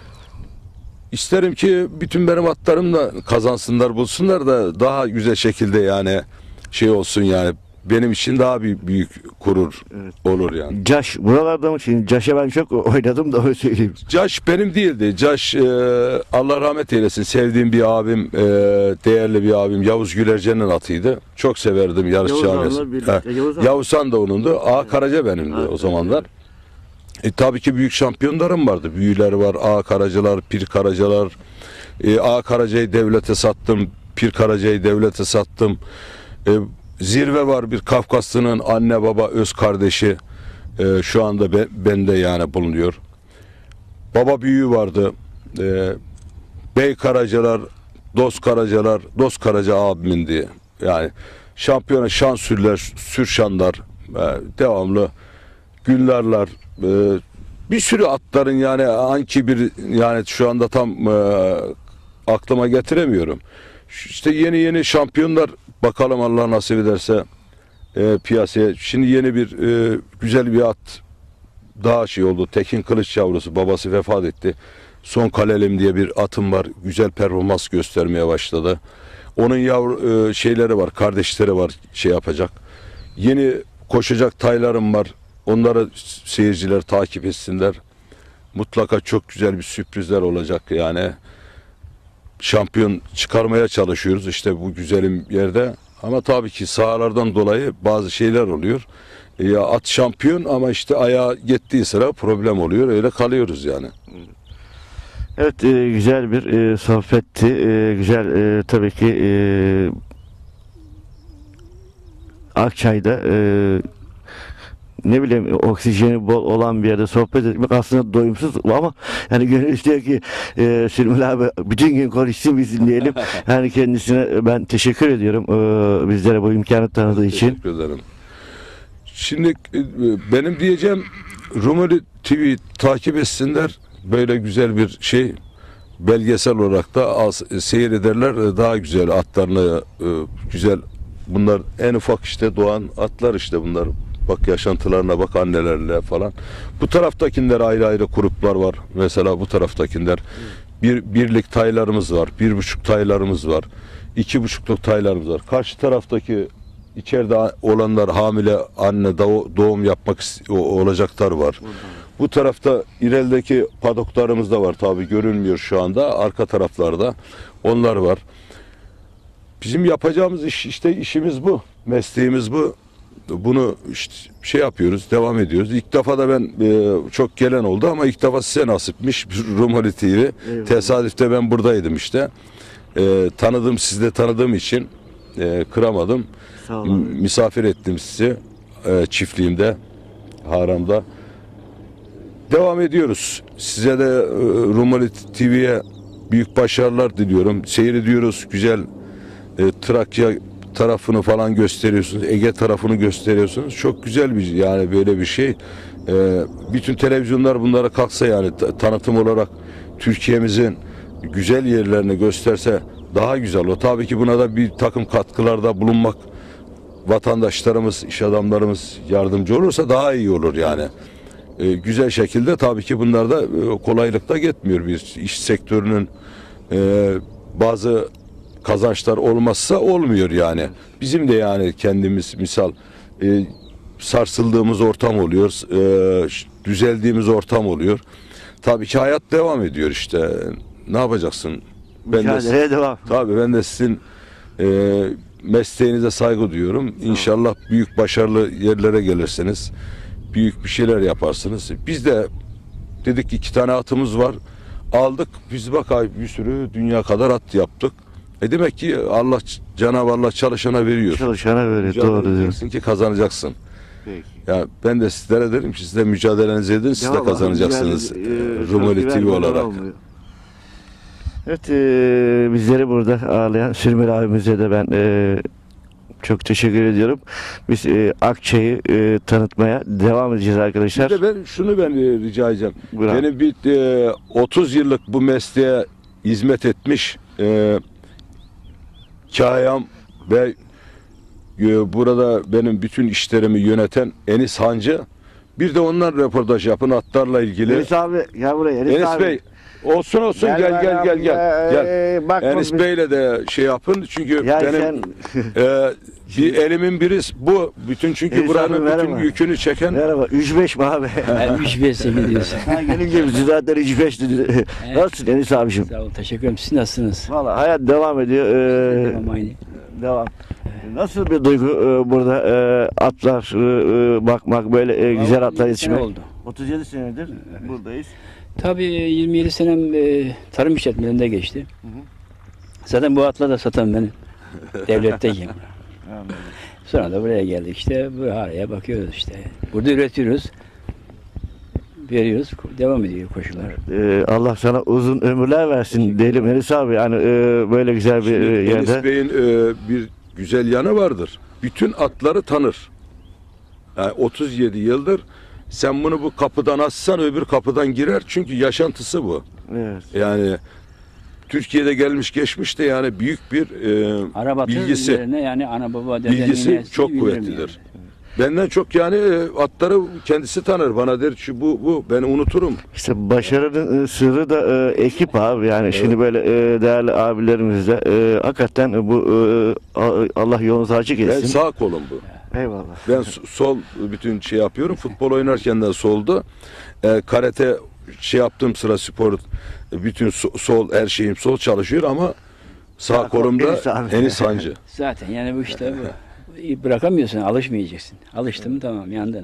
İsterim ki bütün benim atlarım da kazansınlar, bulsunlar da daha güzel şekilde yani şey olsun yani. Benim için daha bir büyük gurur evet. olur yani.
Caş buralarda mı? Şimdi Caş'a ben çok oynadım da öyle söyleyeyim.
Caş benim değildi. Caş e, Allah rahmet eylesin. Sevdiğim bir abim, e, değerli bir abim Yavuz Gülercen'in atıydı. Çok severdim yarış camiası. Yavuz, Yavuz Han da onundu. Ağa evet. Karaca benimdi evet, o zamanlar. Evet. E, tabii ki büyük şampiyonlarım vardı. Büyüler var, Ağa Karacalar, Pir Karacalar. E, Ağa Karaca'yı devlete sattım. Pir Karaca'yı devlete sattım. E, Zirve var, bir Kafkaslı'nın anne baba öz kardeşi e, şu anda be, bende yani bulunuyor. Baba büyüğü vardı. E, Bey Karacalar, Dost Karacalar, Dost Karaca abimin diye. Yani şampiyona şansürler, sürşanlar, e, devamlı günlerler, e, bir sürü atların yani hangi bir yani şu anda tam e, aklıma getiremiyorum. İşte yeni yeni şampiyonlar bakalım Allah nasip ederse e, piyasaya. Şimdi yeni bir e, güzel bir at daha şey oldu. Tekin Kılıç yavrusu, babası vefat etti. Son Kalelim diye bir atım var. Güzel performans göstermeye başladı. Onun yavru e, şeyleri var, kardeşleri var şey yapacak. Yeni koşacak taylarım var. Onları seyirciler takip etsinler. Mutlaka çok güzel bir sürprizler olacak yani. Şampiyon çıkarmaya çalışıyoruz işte bu güzelim yerde. Ama tabii ki sahalardan dolayı bazı şeyler oluyor. Ya at şampiyon ama işte ayağa gittiği sıra problem oluyor. Öyle kalıyoruz yani.
Evet, e, güzel bir e, sohbetti. E, güzel e, tabii ki e, Akçay'da e, ne bileyim oksijeni bol olan bir yerde sohbet etmek aslında doyumsuz ama yani gönül istiyor ki e, Sülmül abi bütün gün konuşsun biz dinleyelim. Yani kendisine ben teşekkür ediyorum e, bizlere bu imkanı tanıdığı için.
Teşekkür ederim. Şimdi e, benim diyeceğim Rumeli T V takip etsinler. Böyle güzel bir şey belgesel olarak da az, seyrederler. Daha güzel atlarına e, güzel bunlar en ufak işte doğan atlar işte bunlar. Bak yaşantılarına bak annelerle falan. Bu taraftakiler ayrı ayrı gruplar var. Mesela bu taraftakiler bir birlik taylarımız var. Bir buçuk taylarımız var. İki buçukluk taylarımız var. Karşı taraftaki içeride olanlar hamile anne doğum yapmak olacaklar var. Bu tarafta ilerideki padoklarımız da var tabi görünmüyor şu anda. Arka taraflarda onlar var. Bizim yapacağımız iş işte işimiz bu. Mesleğimiz bu. Bunu işte şey yapıyoruz, devam ediyoruz. İlk defa da ben e, çok gelen oldu ama ilk defa size nasipmiş Rumeli T V. Tesadüfte ben buradaydım işte. E, tanıdığım, sizi de tanıdığım için e, kıramadım. Misafir ettim sizi e, çiftliğimde, haramda. Devam ediyoruz. Size de e, Rumeli T V'ye büyük başarılar diliyorum. Seyrediyoruz, güzel e, Trakya tarafını falan gösteriyorsunuz. Ege tarafını gösteriyorsunuz. Çok güzel bir yani böyle bir şey. Ee, bütün televizyonlar bunlara kalksa yani tanıtım olarak Türkiye'mizin güzel yerlerini gösterse daha güzel. O tabii ki buna da bir takım katkılarda bulunmak vatandaşlarımız, iş adamlarımız yardımcı olursa daha iyi olur yani. Ee, güzel şekilde tabii ki bunlar da e, kolaylıkla gitmiyor bir iş sektörünün e, bazı kazançlar olmazsa olmuyor yani. Bizim de yani kendimiz misal e, sarsıldığımız ortam oluyor, e, düzeldiğimiz ortam oluyor. Tabii ki hayat devam ediyor işte. Ne yapacaksın? Ben de, devam. Tabii ben de sizin e, mesleğinize saygı duyuyorum. İnşallah büyük başarılı yerlere gelirsiniz. Büyük bir şeyler yaparsınız. Biz de dedik iki tane atımız var. Aldık. Biz bak bir sürü dünya kadar at yaptık. E demek ki Allah, Cenab-ı Allah çalışana veriyor.
Çalışana veriyor. Doğru diyorsun
ki kazanacaksın.
Peki.
Ya ben de sizlere derim ki siz de mücadelenizi edin, siz de kazanacaksınız. E, Rumeli T V olarak. Olmuyor.
Evet, e, bizleri burada ağırlayan Sürmeli abimize de ben e, çok teşekkür ediyorum. Biz e, Akçay'ı e, tanıtmaya devam edeceğiz arkadaşlar.
Bir de ben şunu ben e, rica edeceğim.
Bravo.
Benim bir e, otuz yıllık bu mesleğe hizmet etmiş e, kayam ve e, burada benim bütün işlerimi yöneten Enis Hancı. Bir de onlar röportaj yapın atlarla ilgili.
Enis abi gel buraya. Enis,
Enis
abi.
Bey olsun olsun gel gel gel gel. gel. gel.
Ee, bak,
Enis
bak,
Bey'le de şey yapın çünkü
Ya
benim
sen-
e, bir elimin biri bu. Bütün çünkü
Enis
buranın
abi,
bütün
merhaba.
yükünü çeken.
Merhaba. üç beş mi abi?
Yani üç beş sekiz diyorsun.
Ha, gelince bizi zaten üç beş dedi. Nasılsın Enis abicim?
Sağ olun, teşekkür ederim. Siz nasılsınız?
Valla hayat devam ediyor. Ee,
Devam aynı.
devam. Nasıl bir duygu e, burada e, atlar e, e, bakmak böyle e, güzel atlar
yirmi
yetişmek?
sene oldu.
otuz yedi senedir buradayız.
Tabii yirmi yedi senem e, tarım işletmelerinde geçti. Zaten bu atla da satan benim. Devletteyim. Sonra da buraya geldik işte. Bu araya bakıyoruz işte. Burada üretiyoruz. Veriyoruz. Devam ediyor koşullar.
Ee, Allah sana uzun ömürler versin diyelim Enis abi. Yani e, böyle güzel bir
Şimdi
e,
Enis
yerde.
Bey'in e, bir güzel yanı vardır. Bütün atları tanır. Yani otuz yedi yıldır sen bunu bu kapıdan açsan öbür kapıdan girer. Çünkü yaşantısı bu.
Evet.
Yani Türkiye'de gelmiş geçmiş de yani büyük bir e,
Arabatı
bilgisi
üzerine yani ana baba dede
bilgisi
ninesi
çok
bilirim
kuvvetlidir. Benden çok yani e, atları kendisi tanır. Bana der şu bu bu ben unuturum.
İşte başarının e, sırrı da e, ekip abi. Yani şimdi böyle e, değerli abilerimizle e, hakikaten bu e, a- Allah yolunuzu açık
Ben
etsin.
sağ kolum bu.
Eyvallah.
Ben s- sol bütün şey yapıyorum. Futbol oynarken de soldu. E, karate şey yaptığım sıra spor bütün so- sol her şeyim sol çalışıyor ama sağ
Sağ kol
kolumda
Enis abi.
Enis Hancı.
Zaten yani bu işte bu. Bırakamıyorsun, alışmayacaksın. Alıştın mı tamam yandın.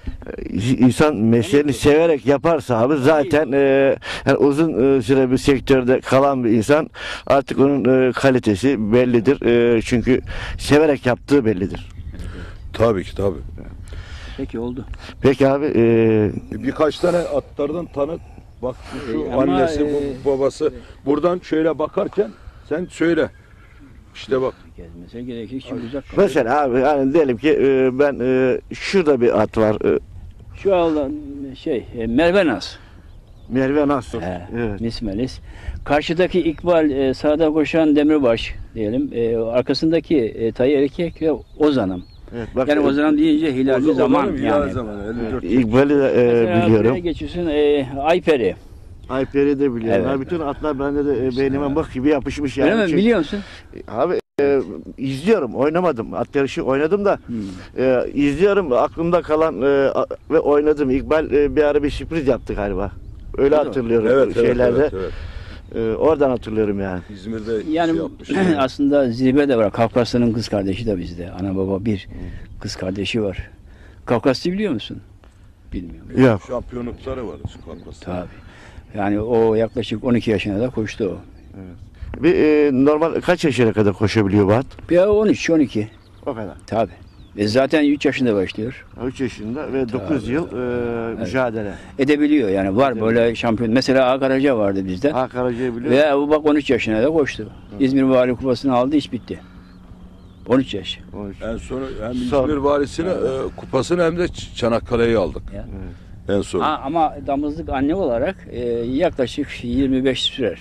Ya.
İnsan mesleğini severek yaparsa abi zaten e, yani uzun e, süre bir sektörde kalan bir insan artık onun e, kalitesi bellidir. E, çünkü severek yaptığı bellidir.
Tabii ki tabii.
Peki oldu.
Peki abi e,
Birkaç tane atlardan tanıt. Bak şu
Ee, ama,
annesi
e,
bu babası. Buradan şöyle bakarken sen söyle. İşte bak.
Gezmese gerekir. Şimdi uzak kalır.
mesela abi yani diyelim ki e, ben e, şurada bir at var. E,
Şu alan şey e, Merve Naz.
Merve Nasır.
He,
Evet.
Mismelis. Karşıdaki İkbal e, sağda koşan Demirbaş diyelim. E, arkasındaki e, Tayyip Erkek ve Ozan'ım.
Evet, bak,
Yani
e,
Ozan'ım deyince hilal bir zaman
Ozan'ım
yani.
hilal zamanı, elli dört
İkbal'i de e,
Mesela
biliyorum.
buraya geçiyorsun e, Ayperi.
Ayper'i de biliyorum.
Evet.
Ha, bütün atlar bende de e, beynime mıh gibi yapışmış yani.
Öyle mi?
Çünkü-
Biliyor musun?
Abi e, izliyorum, oynamadım. At yarışı oynadım da
Hmm.
e, izliyorum. Aklımda kalan e, a- ve oynadım. İkbal e, bir ara bir sürpriz yaptı galiba. Öyle hatırlıyorum
Evet, evet,
şeylerde.
evet, evet.
E, oradan hatırlıyorum yani.
İzmir'de
Yani
şey yapmış.
aslında Zirve de var. Kafkaslı'nın kız kardeşi de bizde. Ana baba bir kız kardeşi var. Kafkaslı biliyor musun? Bilmiyorum.
Yok.
Şampiyonlukları var şu Kafkas'ta.
Tabii. Yani o yaklaşık on iki yaşına da koştu o.
Bir e, normal kaç yaşına kadar koşabiliyor bu at?
Bir on üç on iki.
O kadar.
Tabii. E zaten üç yaşında başlıyor.
üç yaşında ve dokuz yıl e, mücadele.
Edebiliyor yani var böyle şampiyon. Mesela Akaraca vardı bizde.
Ha Karaca'yı biliyor.
Ve bu bak on üç yaşına da koştu. İzmir Vali Kupası'nı aldı iş bitti. on üç yaş.
En son hem
Son.
İzmir varisini e, kupasını hem de Ç- Çanakkale'yi aldık.
Ya.
En son.
Ha, ama damızlık anne olarak e, yaklaşık yirmi beş sürer.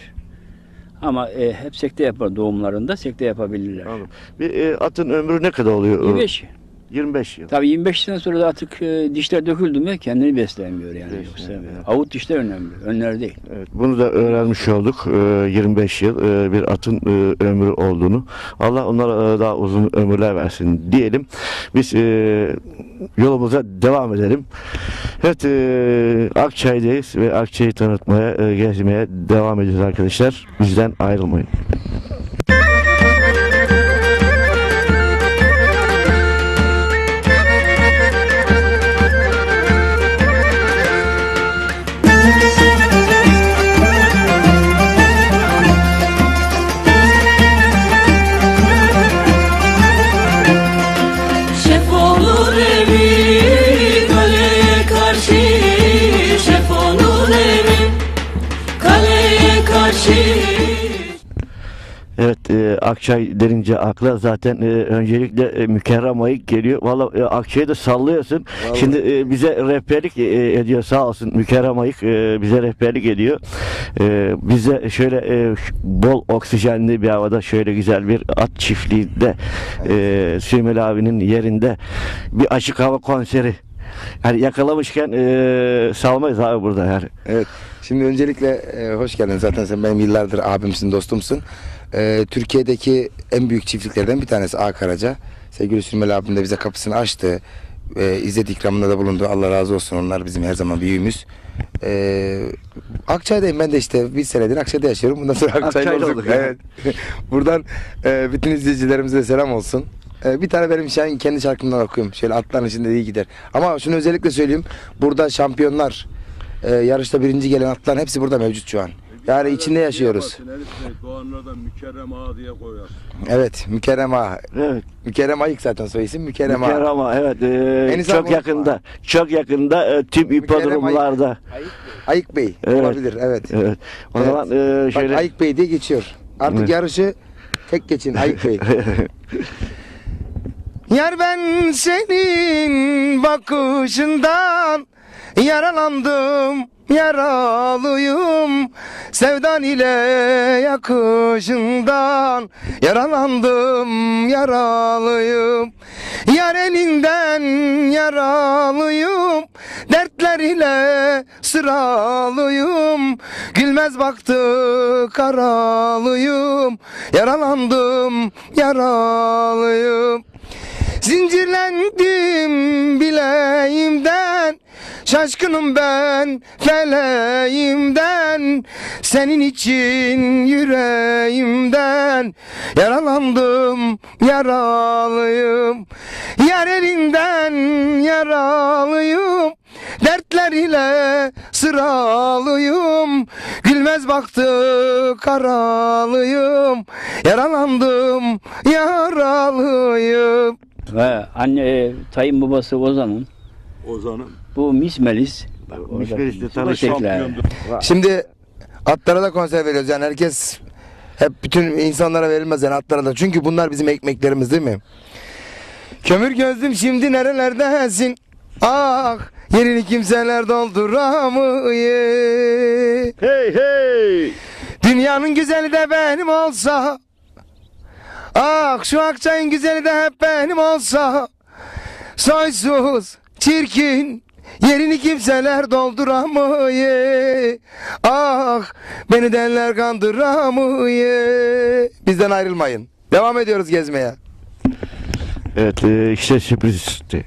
Ama e, hep sekte yapar doğumlarında sekte yapabilirler.
Anladım. Bir e, atın ömrü ne kadar oluyor?
yirmi beş.
yirmi beş yıl.
Tabii yirmi beş sene sonra da artık e, dişler döküldü mü kendini beslemiyor yani.
Beslemiyor.
Yoksa avut dişler önemli. Önler değil.
Evet, bunu da öğrenmiş olduk. E, yirmi beş yıl e, bir atın e, ömrü olduğunu. Allah onlara e, daha uzun ömürler versin diyelim. Biz e, yolumuza devam edelim. Evet, e, Akçay'dayız ve Akçay'ı tanıtmaya, e, gezmeye devam ediyoruz arkadaşlar. Bizden ayrılmayın.
Şef olur evi kaleye karşı, şef olur evi kaleye karşı.
e, Akçay denince akla zaten e, öncelikle e, Mükerrem Ayık geliyor. Vallahi e, Akçay'ı da sallıyorsun.
Vallahi.
Şimdi e, bize rehberlik e, ediyor sağ olsun Mükerrem Ayık e, bize rehberlik ediyor. E, bize şöyle e, bol oksijenli bir havada şöyle güzel bir at çiftliğinde e, Sümeyl abinin yerinde bir açık hava konseri. Yani yakalamışken e, salmayız abi burada yani.
Evet. Şimdi öncelikle e, hoş geldin. Zaten sen benim yıllardır abimsin, dostumsun. E, Türkiye'deki en büyük çiftliklerden bir tanesi A Karaca. Sevgili Sürmeli abim de bize kapısını açtı. E, İzzet ikramında da bulundu. Allah razı olsun. Onlar bizim her zaman büyüğümüz. E, Akçay'dayım ben de işte bir senedir Akçay'da yaşıyorum. Bundan sonra Akçay'da
Akçay'da
olduk.
olduk.
Evet. Buradan e, bütün izleyicilerimize de selam olsun. E, bir tane benim şarkı, kendi şarkımdan okuyorum. Şöyle atların içinde iyi gider. Ama şunu özellikle söyleyeyim. Burada şampiyonlar, e, yarışta birinci gelen atların hepsi burada mevcut şu an. Yani içinde yaşıyoruz.
Doğanlardan Mükerrem Ağa diye koyar.
Evet, Mükerrem Ağa.
Evet.
Mükerrem Ayık zaten soy isim. Mükerrem Ağa.
Mükerrem Ağa, evet. E,
Enis
çok
abi
yakında. Çok yakında e, tüm hipodromlarda.
Ayık, Ayık Bey
Evet.
olabilir. Evet.
Evet. O
Evet.
zaman e, şöyle.
Bak, Ayık Bey diye geçiyor. Artık
Evet.
yarışı tek geçin Ayık Bey. Yar ben senin bakışından yaralandım, yaralıyım. Sevdan ile yakışından yaralandım, yaralıyım. Yar elinden yaralıyım, dertler ile sıralıyım. Gülmez baktı karalıyım, yaralandım, yaralıyım. Zincirlendim bileğimden, şaşkınım ben feleğimden. Senin için yüreğimden yaralandım, yaralıyım. Yar elinden yaralıyım, dertler ile sıralıyım. Gülmez baktı karalıyım, yaralandım, yaralıyım.
Ve anne e, Tayyip babası Ozan'ın.
Ozan'ın.
Bu Miss Melis. Bak,
Miss
orada
Melis de
bu
tabii
şekler.
şampiyondur.
Şimdi atlara da konser veriyoruz yani herkes, hep bütün insanlara verilmez yani atlara da. Çünkü bunlar bizim ekmeklerimiz değil mi? Kömür gözlüm şimdi nerelerdesin? Ah yerini kimseler dolduramıyor.
Hey hey.
Dünyanın güzeli de benim olsa, ah şu Akçay'ın güzeli de hep benim olsa. Soysuz, çirkin, yerini kimseler dolduramıyor. Ah beni denler kandıramıyor. Bizden ayrılmayın. Devam ediyoruz gezmeye.
Evet e, işte sürprizdi.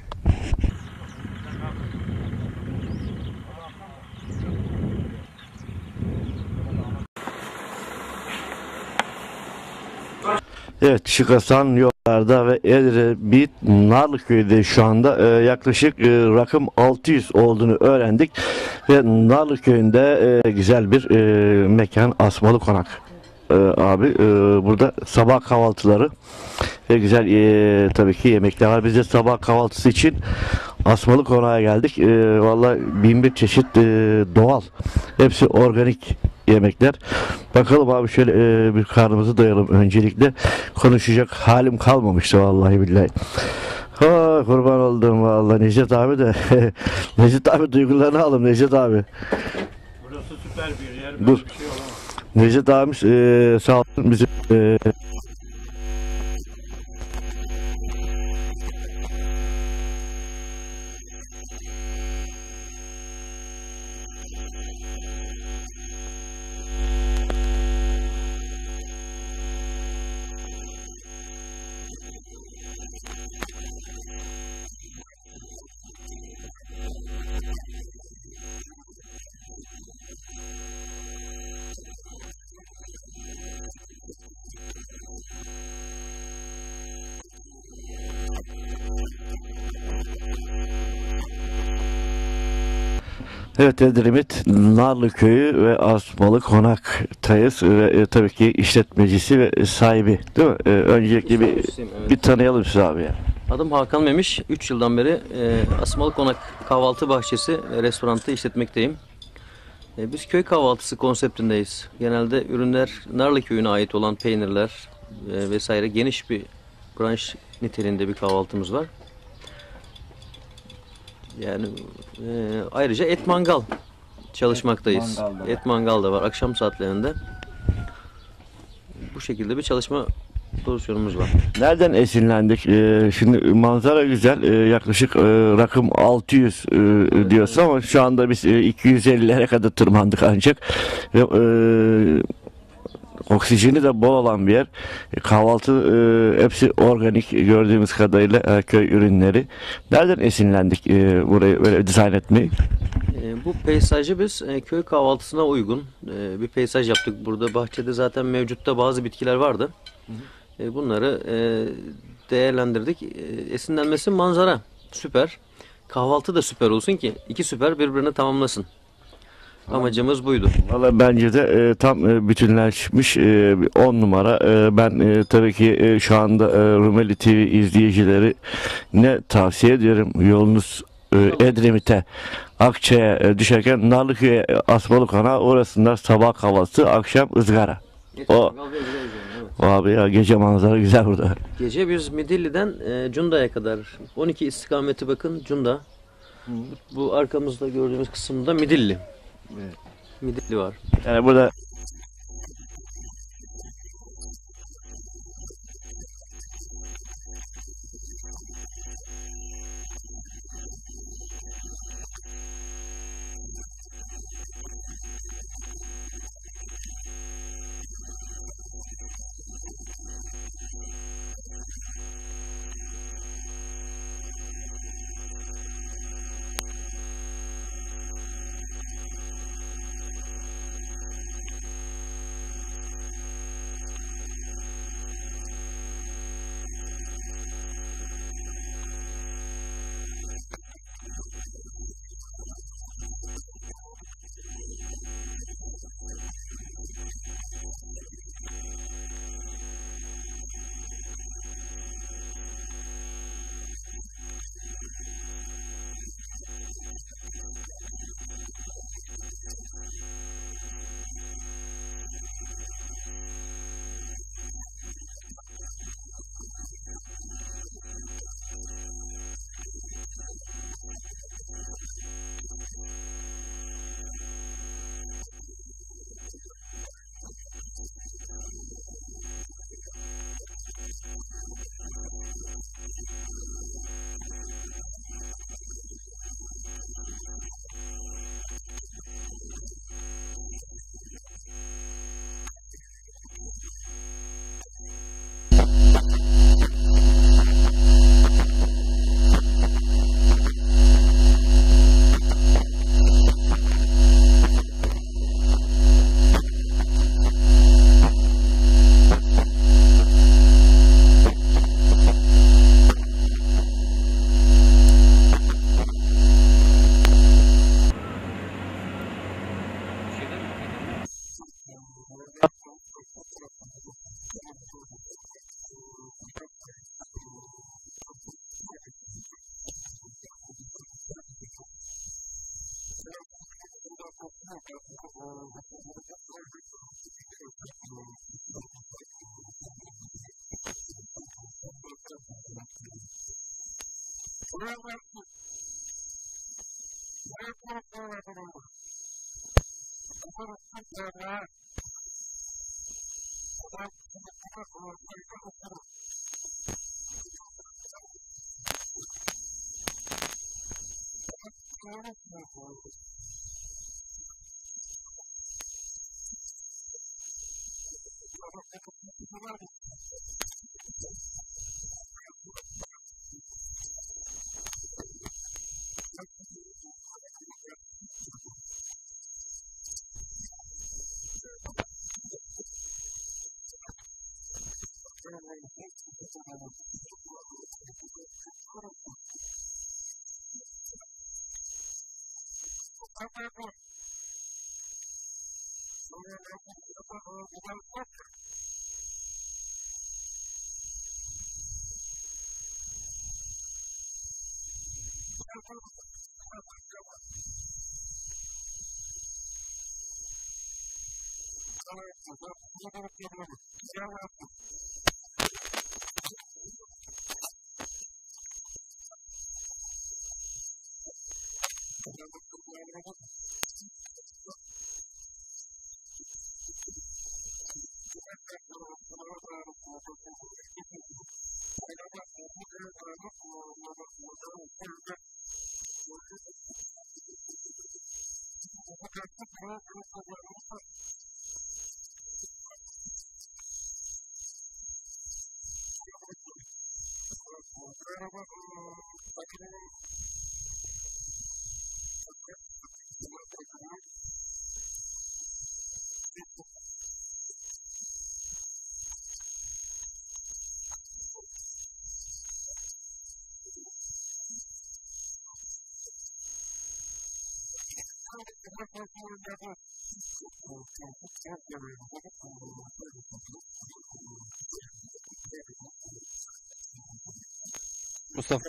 Evet, Şıkasan yollarda ve Edremit Narlıköy'de şu anda e, yaklaşık e, rakım altı yüz olduğunu öğrendik ve Narlıköy'ünde e, güzel bir e, mekan, Asmalı Konak. E, abi e, burada sabah kahvaltıları ve güzel e, tabii ki yemekler var. Biz de sabah kahvaltısı için Asmalı Konak'a geldik. E, vallahi bin bir çeşit e, doğal, hepsi organik yemekler. Bakalım abi şöyle e, bir karnımızı doyalım öncelikle. Konuşacak halim kalmamıştı vallahi billahi. Ha, kurban oldum vallahi Necdet abi de. Necdet abi duygularını alın Necdet abi.
Burası süper bir yer.
Dur.
Bir şey olamaz.
Necdet abimiz e, sağ olsun bizi e, Evet, Edremit Narlıköy'ü ve Asmalı Konak'tayız ve e, tabii ki işletmecisi ve sahibi değil mi? E, öncelikle bir, bir tanıyalım sizi abi ya.
Adım Hakan Memiş. üç yıldan beri e, Asmalı Konak Kahvaltı Bahçesi ve Restorantı işletmekteyim. E, biz köy kahvaltısı konseptindeyiz. Genelde ürünler Narlıköy'üne ait olan peynirler, e, vesaire geniş bir branş niteliğinde bir kahvaltımız var. Yani e, ayrıca et mangal çalışmaktayız.
Et mangal da var.
Et mangal da var akşam saatlerinde. Bu şekilde bir çalışma pozisyonumuz var.
Nereden esinlendik? Ee, şimdi manzara güzel. Ee, yaklaşık e, rakım altı yüz e, diyorsun ama şu anda biz e, iki yüz ellilere kadar tırmandık ancak. Ve e, oksijeni de bol olan bir yer. E, kahvaltı e, hepsi organik gördüğümüz kadarıyla e, köy ürünleri. Nereden esinlendik e, burayı böyle dizayn etmeyi?
E, bu peyzajı biz e, köy kahvaltısına uygun e, bir peyzaj yaptık. Burada bahçede zaten mevcutta bazı bitkiler vardı. E, bunları e, değerlendirdik. E, esinlenmesi manzara süper. Kahvaltı da süper olsun ki iki süper birbirini tamamlasın. Amacımız buydu.
Valla bence de e, tam e, bütünleşmiş on numara. E, ben e, tabii ki e, şu anda e, Rumeli T V izleyicileri ne tavsiye ediyorum. Yolunuz e, Edremit'e, Akçay'a e, düşerken Narlıköy'e e, Asmalıkhan'a orasında sabah kahvaltısı, akşam ızgara. O abi ya gece manzara güzel burada.
Gece biz Midilli'den e, Cunda'ya kadar on iki istikameti bakın Cunda. Hı. Bu arkamızda gördüğümüz kısımda Midilli. Evet. Midilli var.
Yani burada
Mustafa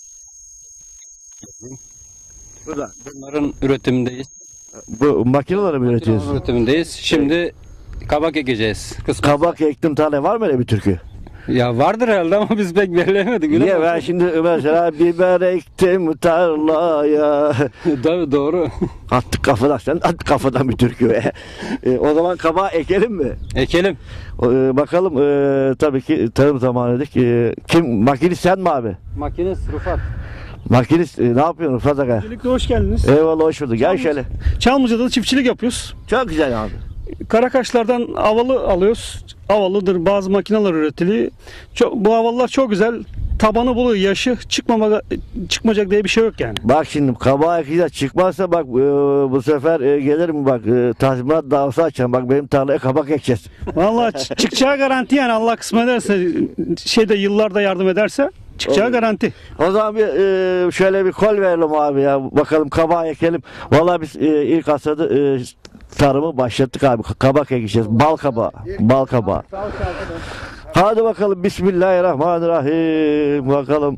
Burada.
bunların üretimdeyiz.
Bu makineleri mi üretiyorsunuz?
Üretimindeyiz. Şimdi kabak ekeceğiz. Kısmet.
Kabak ektim tane var mı öyle bir türkü?
Ya vardır herhalde ama biz pek belirleyemedik. öyle
Niye
mi?
ben şimdi mesela biber ektim tarlaya.
Tabii doğru.
Attık kafadan sen at kafadan bir türkü. e, o zaman kabağı ekelim mi?
Ekelim.
O, e, bakalım e, tabii ki tarım zamanı dedik. E, kim makinist sen mi abi?
Makinist Rufat.
Makinist e, ne yapıyorsun Rıfat Aga?
Öncelikle hoş geldiniz.
Eyvallah hoş bulduk. Gel şöyle.
Çamlıca'da da çiftçilik yapıyoruz.
Çok güzel abi.
Karakaşlardan avalı alıyoruz. Avalıdır, bazı makineler üretiliyor. Çok, bu havalılar çok güzel. Tabanı buluyor, yaşı çıkmama, çıkmayacak diye bir şey yok yani.
Bak şimdi kabağı ekeceğiz. Çıkmazsa bak e, bu sefer e, gelir mi bak e, tazminat davası açacağım. Bak benim tarlaya kabak ekeceğiz.
Vallahi ç- çıkacağı garanti yani, Allah kısmet ederse, şeyde yıllarda yardım ederse çıkacağı
Olur.
garanti.
O zaman bir e, şöyle bir kol verelim abi ya. Bakalım kabağı ekelim. Vallahi biz e, ilk hasadı e, tarımı başlattık abi. Kabak ekeceğiz. Bal kabağı. Bal kabağı. Hadi bakalım Bismillahirrahmanirrahim. Bakalım.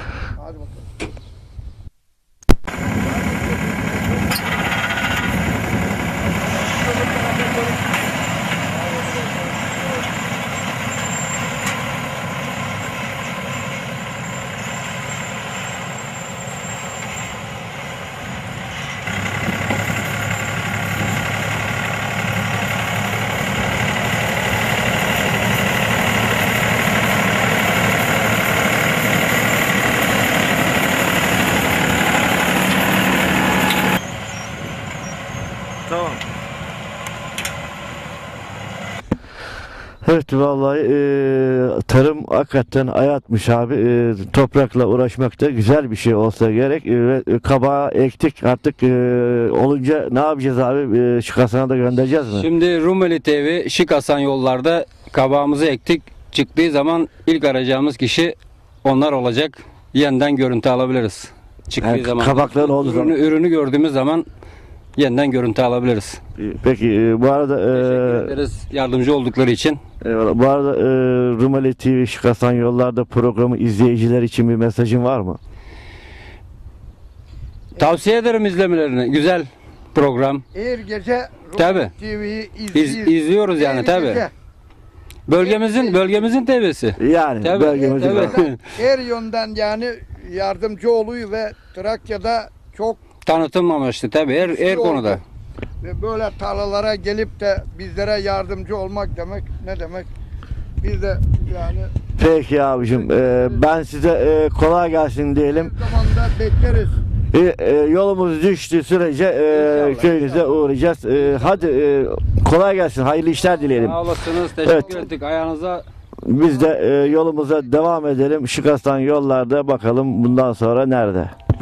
Tamam. Evet vallahi e, tarım hakikaten hayatmış abi. E, toprakla uğraşmak da güzel bir şey olsa gerek. E, ve kabağı ektik artık e, olunca ne yapacağız abi? E, şu kasana da göndereceğiz mi?
Şimdi Rumeli T V Şık Hasan yollarda kabağımızı ektik. Çıktığı zaman ilk arayacağımız kişi onlar olacak. Yeniden görüntü alabiliriz. Çıktığı
Yani
zaman.
kabakların olduğu
ürünü,
zaman.
ürünü gördüğümüz zaman yeniden görüntü alabiliriz.
Peki e, bu arada e,
Teşekkür ederiz yardımcı oldukları için.
eyvallah. Bu arada e, Rumeli T V Şık Hasan Yollarda programı izleyiciler için bir mesajın var mı?
Tavsiye ederim izlemelerini. Güzel program.
Her gece
Tabii.
T V'yi
İz,
izliyoruz.
izliyoruz yani
Her
tabi.
gece.
Bölgemizin bölgemizin T V'si.
Yani
Tabii,
bölgemizin.
tabii.
Her yönden yani yardımcı oluyor ve Trakya'da çok
Tanıtım amaçlı tabi her, her
oldu.
konuda.
Ve böyle tarlalara gelip de bizlere yardımcı olmak demek ne demek? Biz de yani
Peki abicim e, ben size e, kolay gelsin diyelim.
zamanda bekleriz.
E, e, yolumuz düştüğü sürece e, köyünüze uğrayacağız. E, hadi e, kolay gelsin. Hayırlı işler dileyelim.
Sağ olasınız. Teşekkür
Evet.
ettik. Ayağınıza
Biz de e, yolumuza devam edelim. Şık Hasan yollarda bakalım bundan sonra nerede?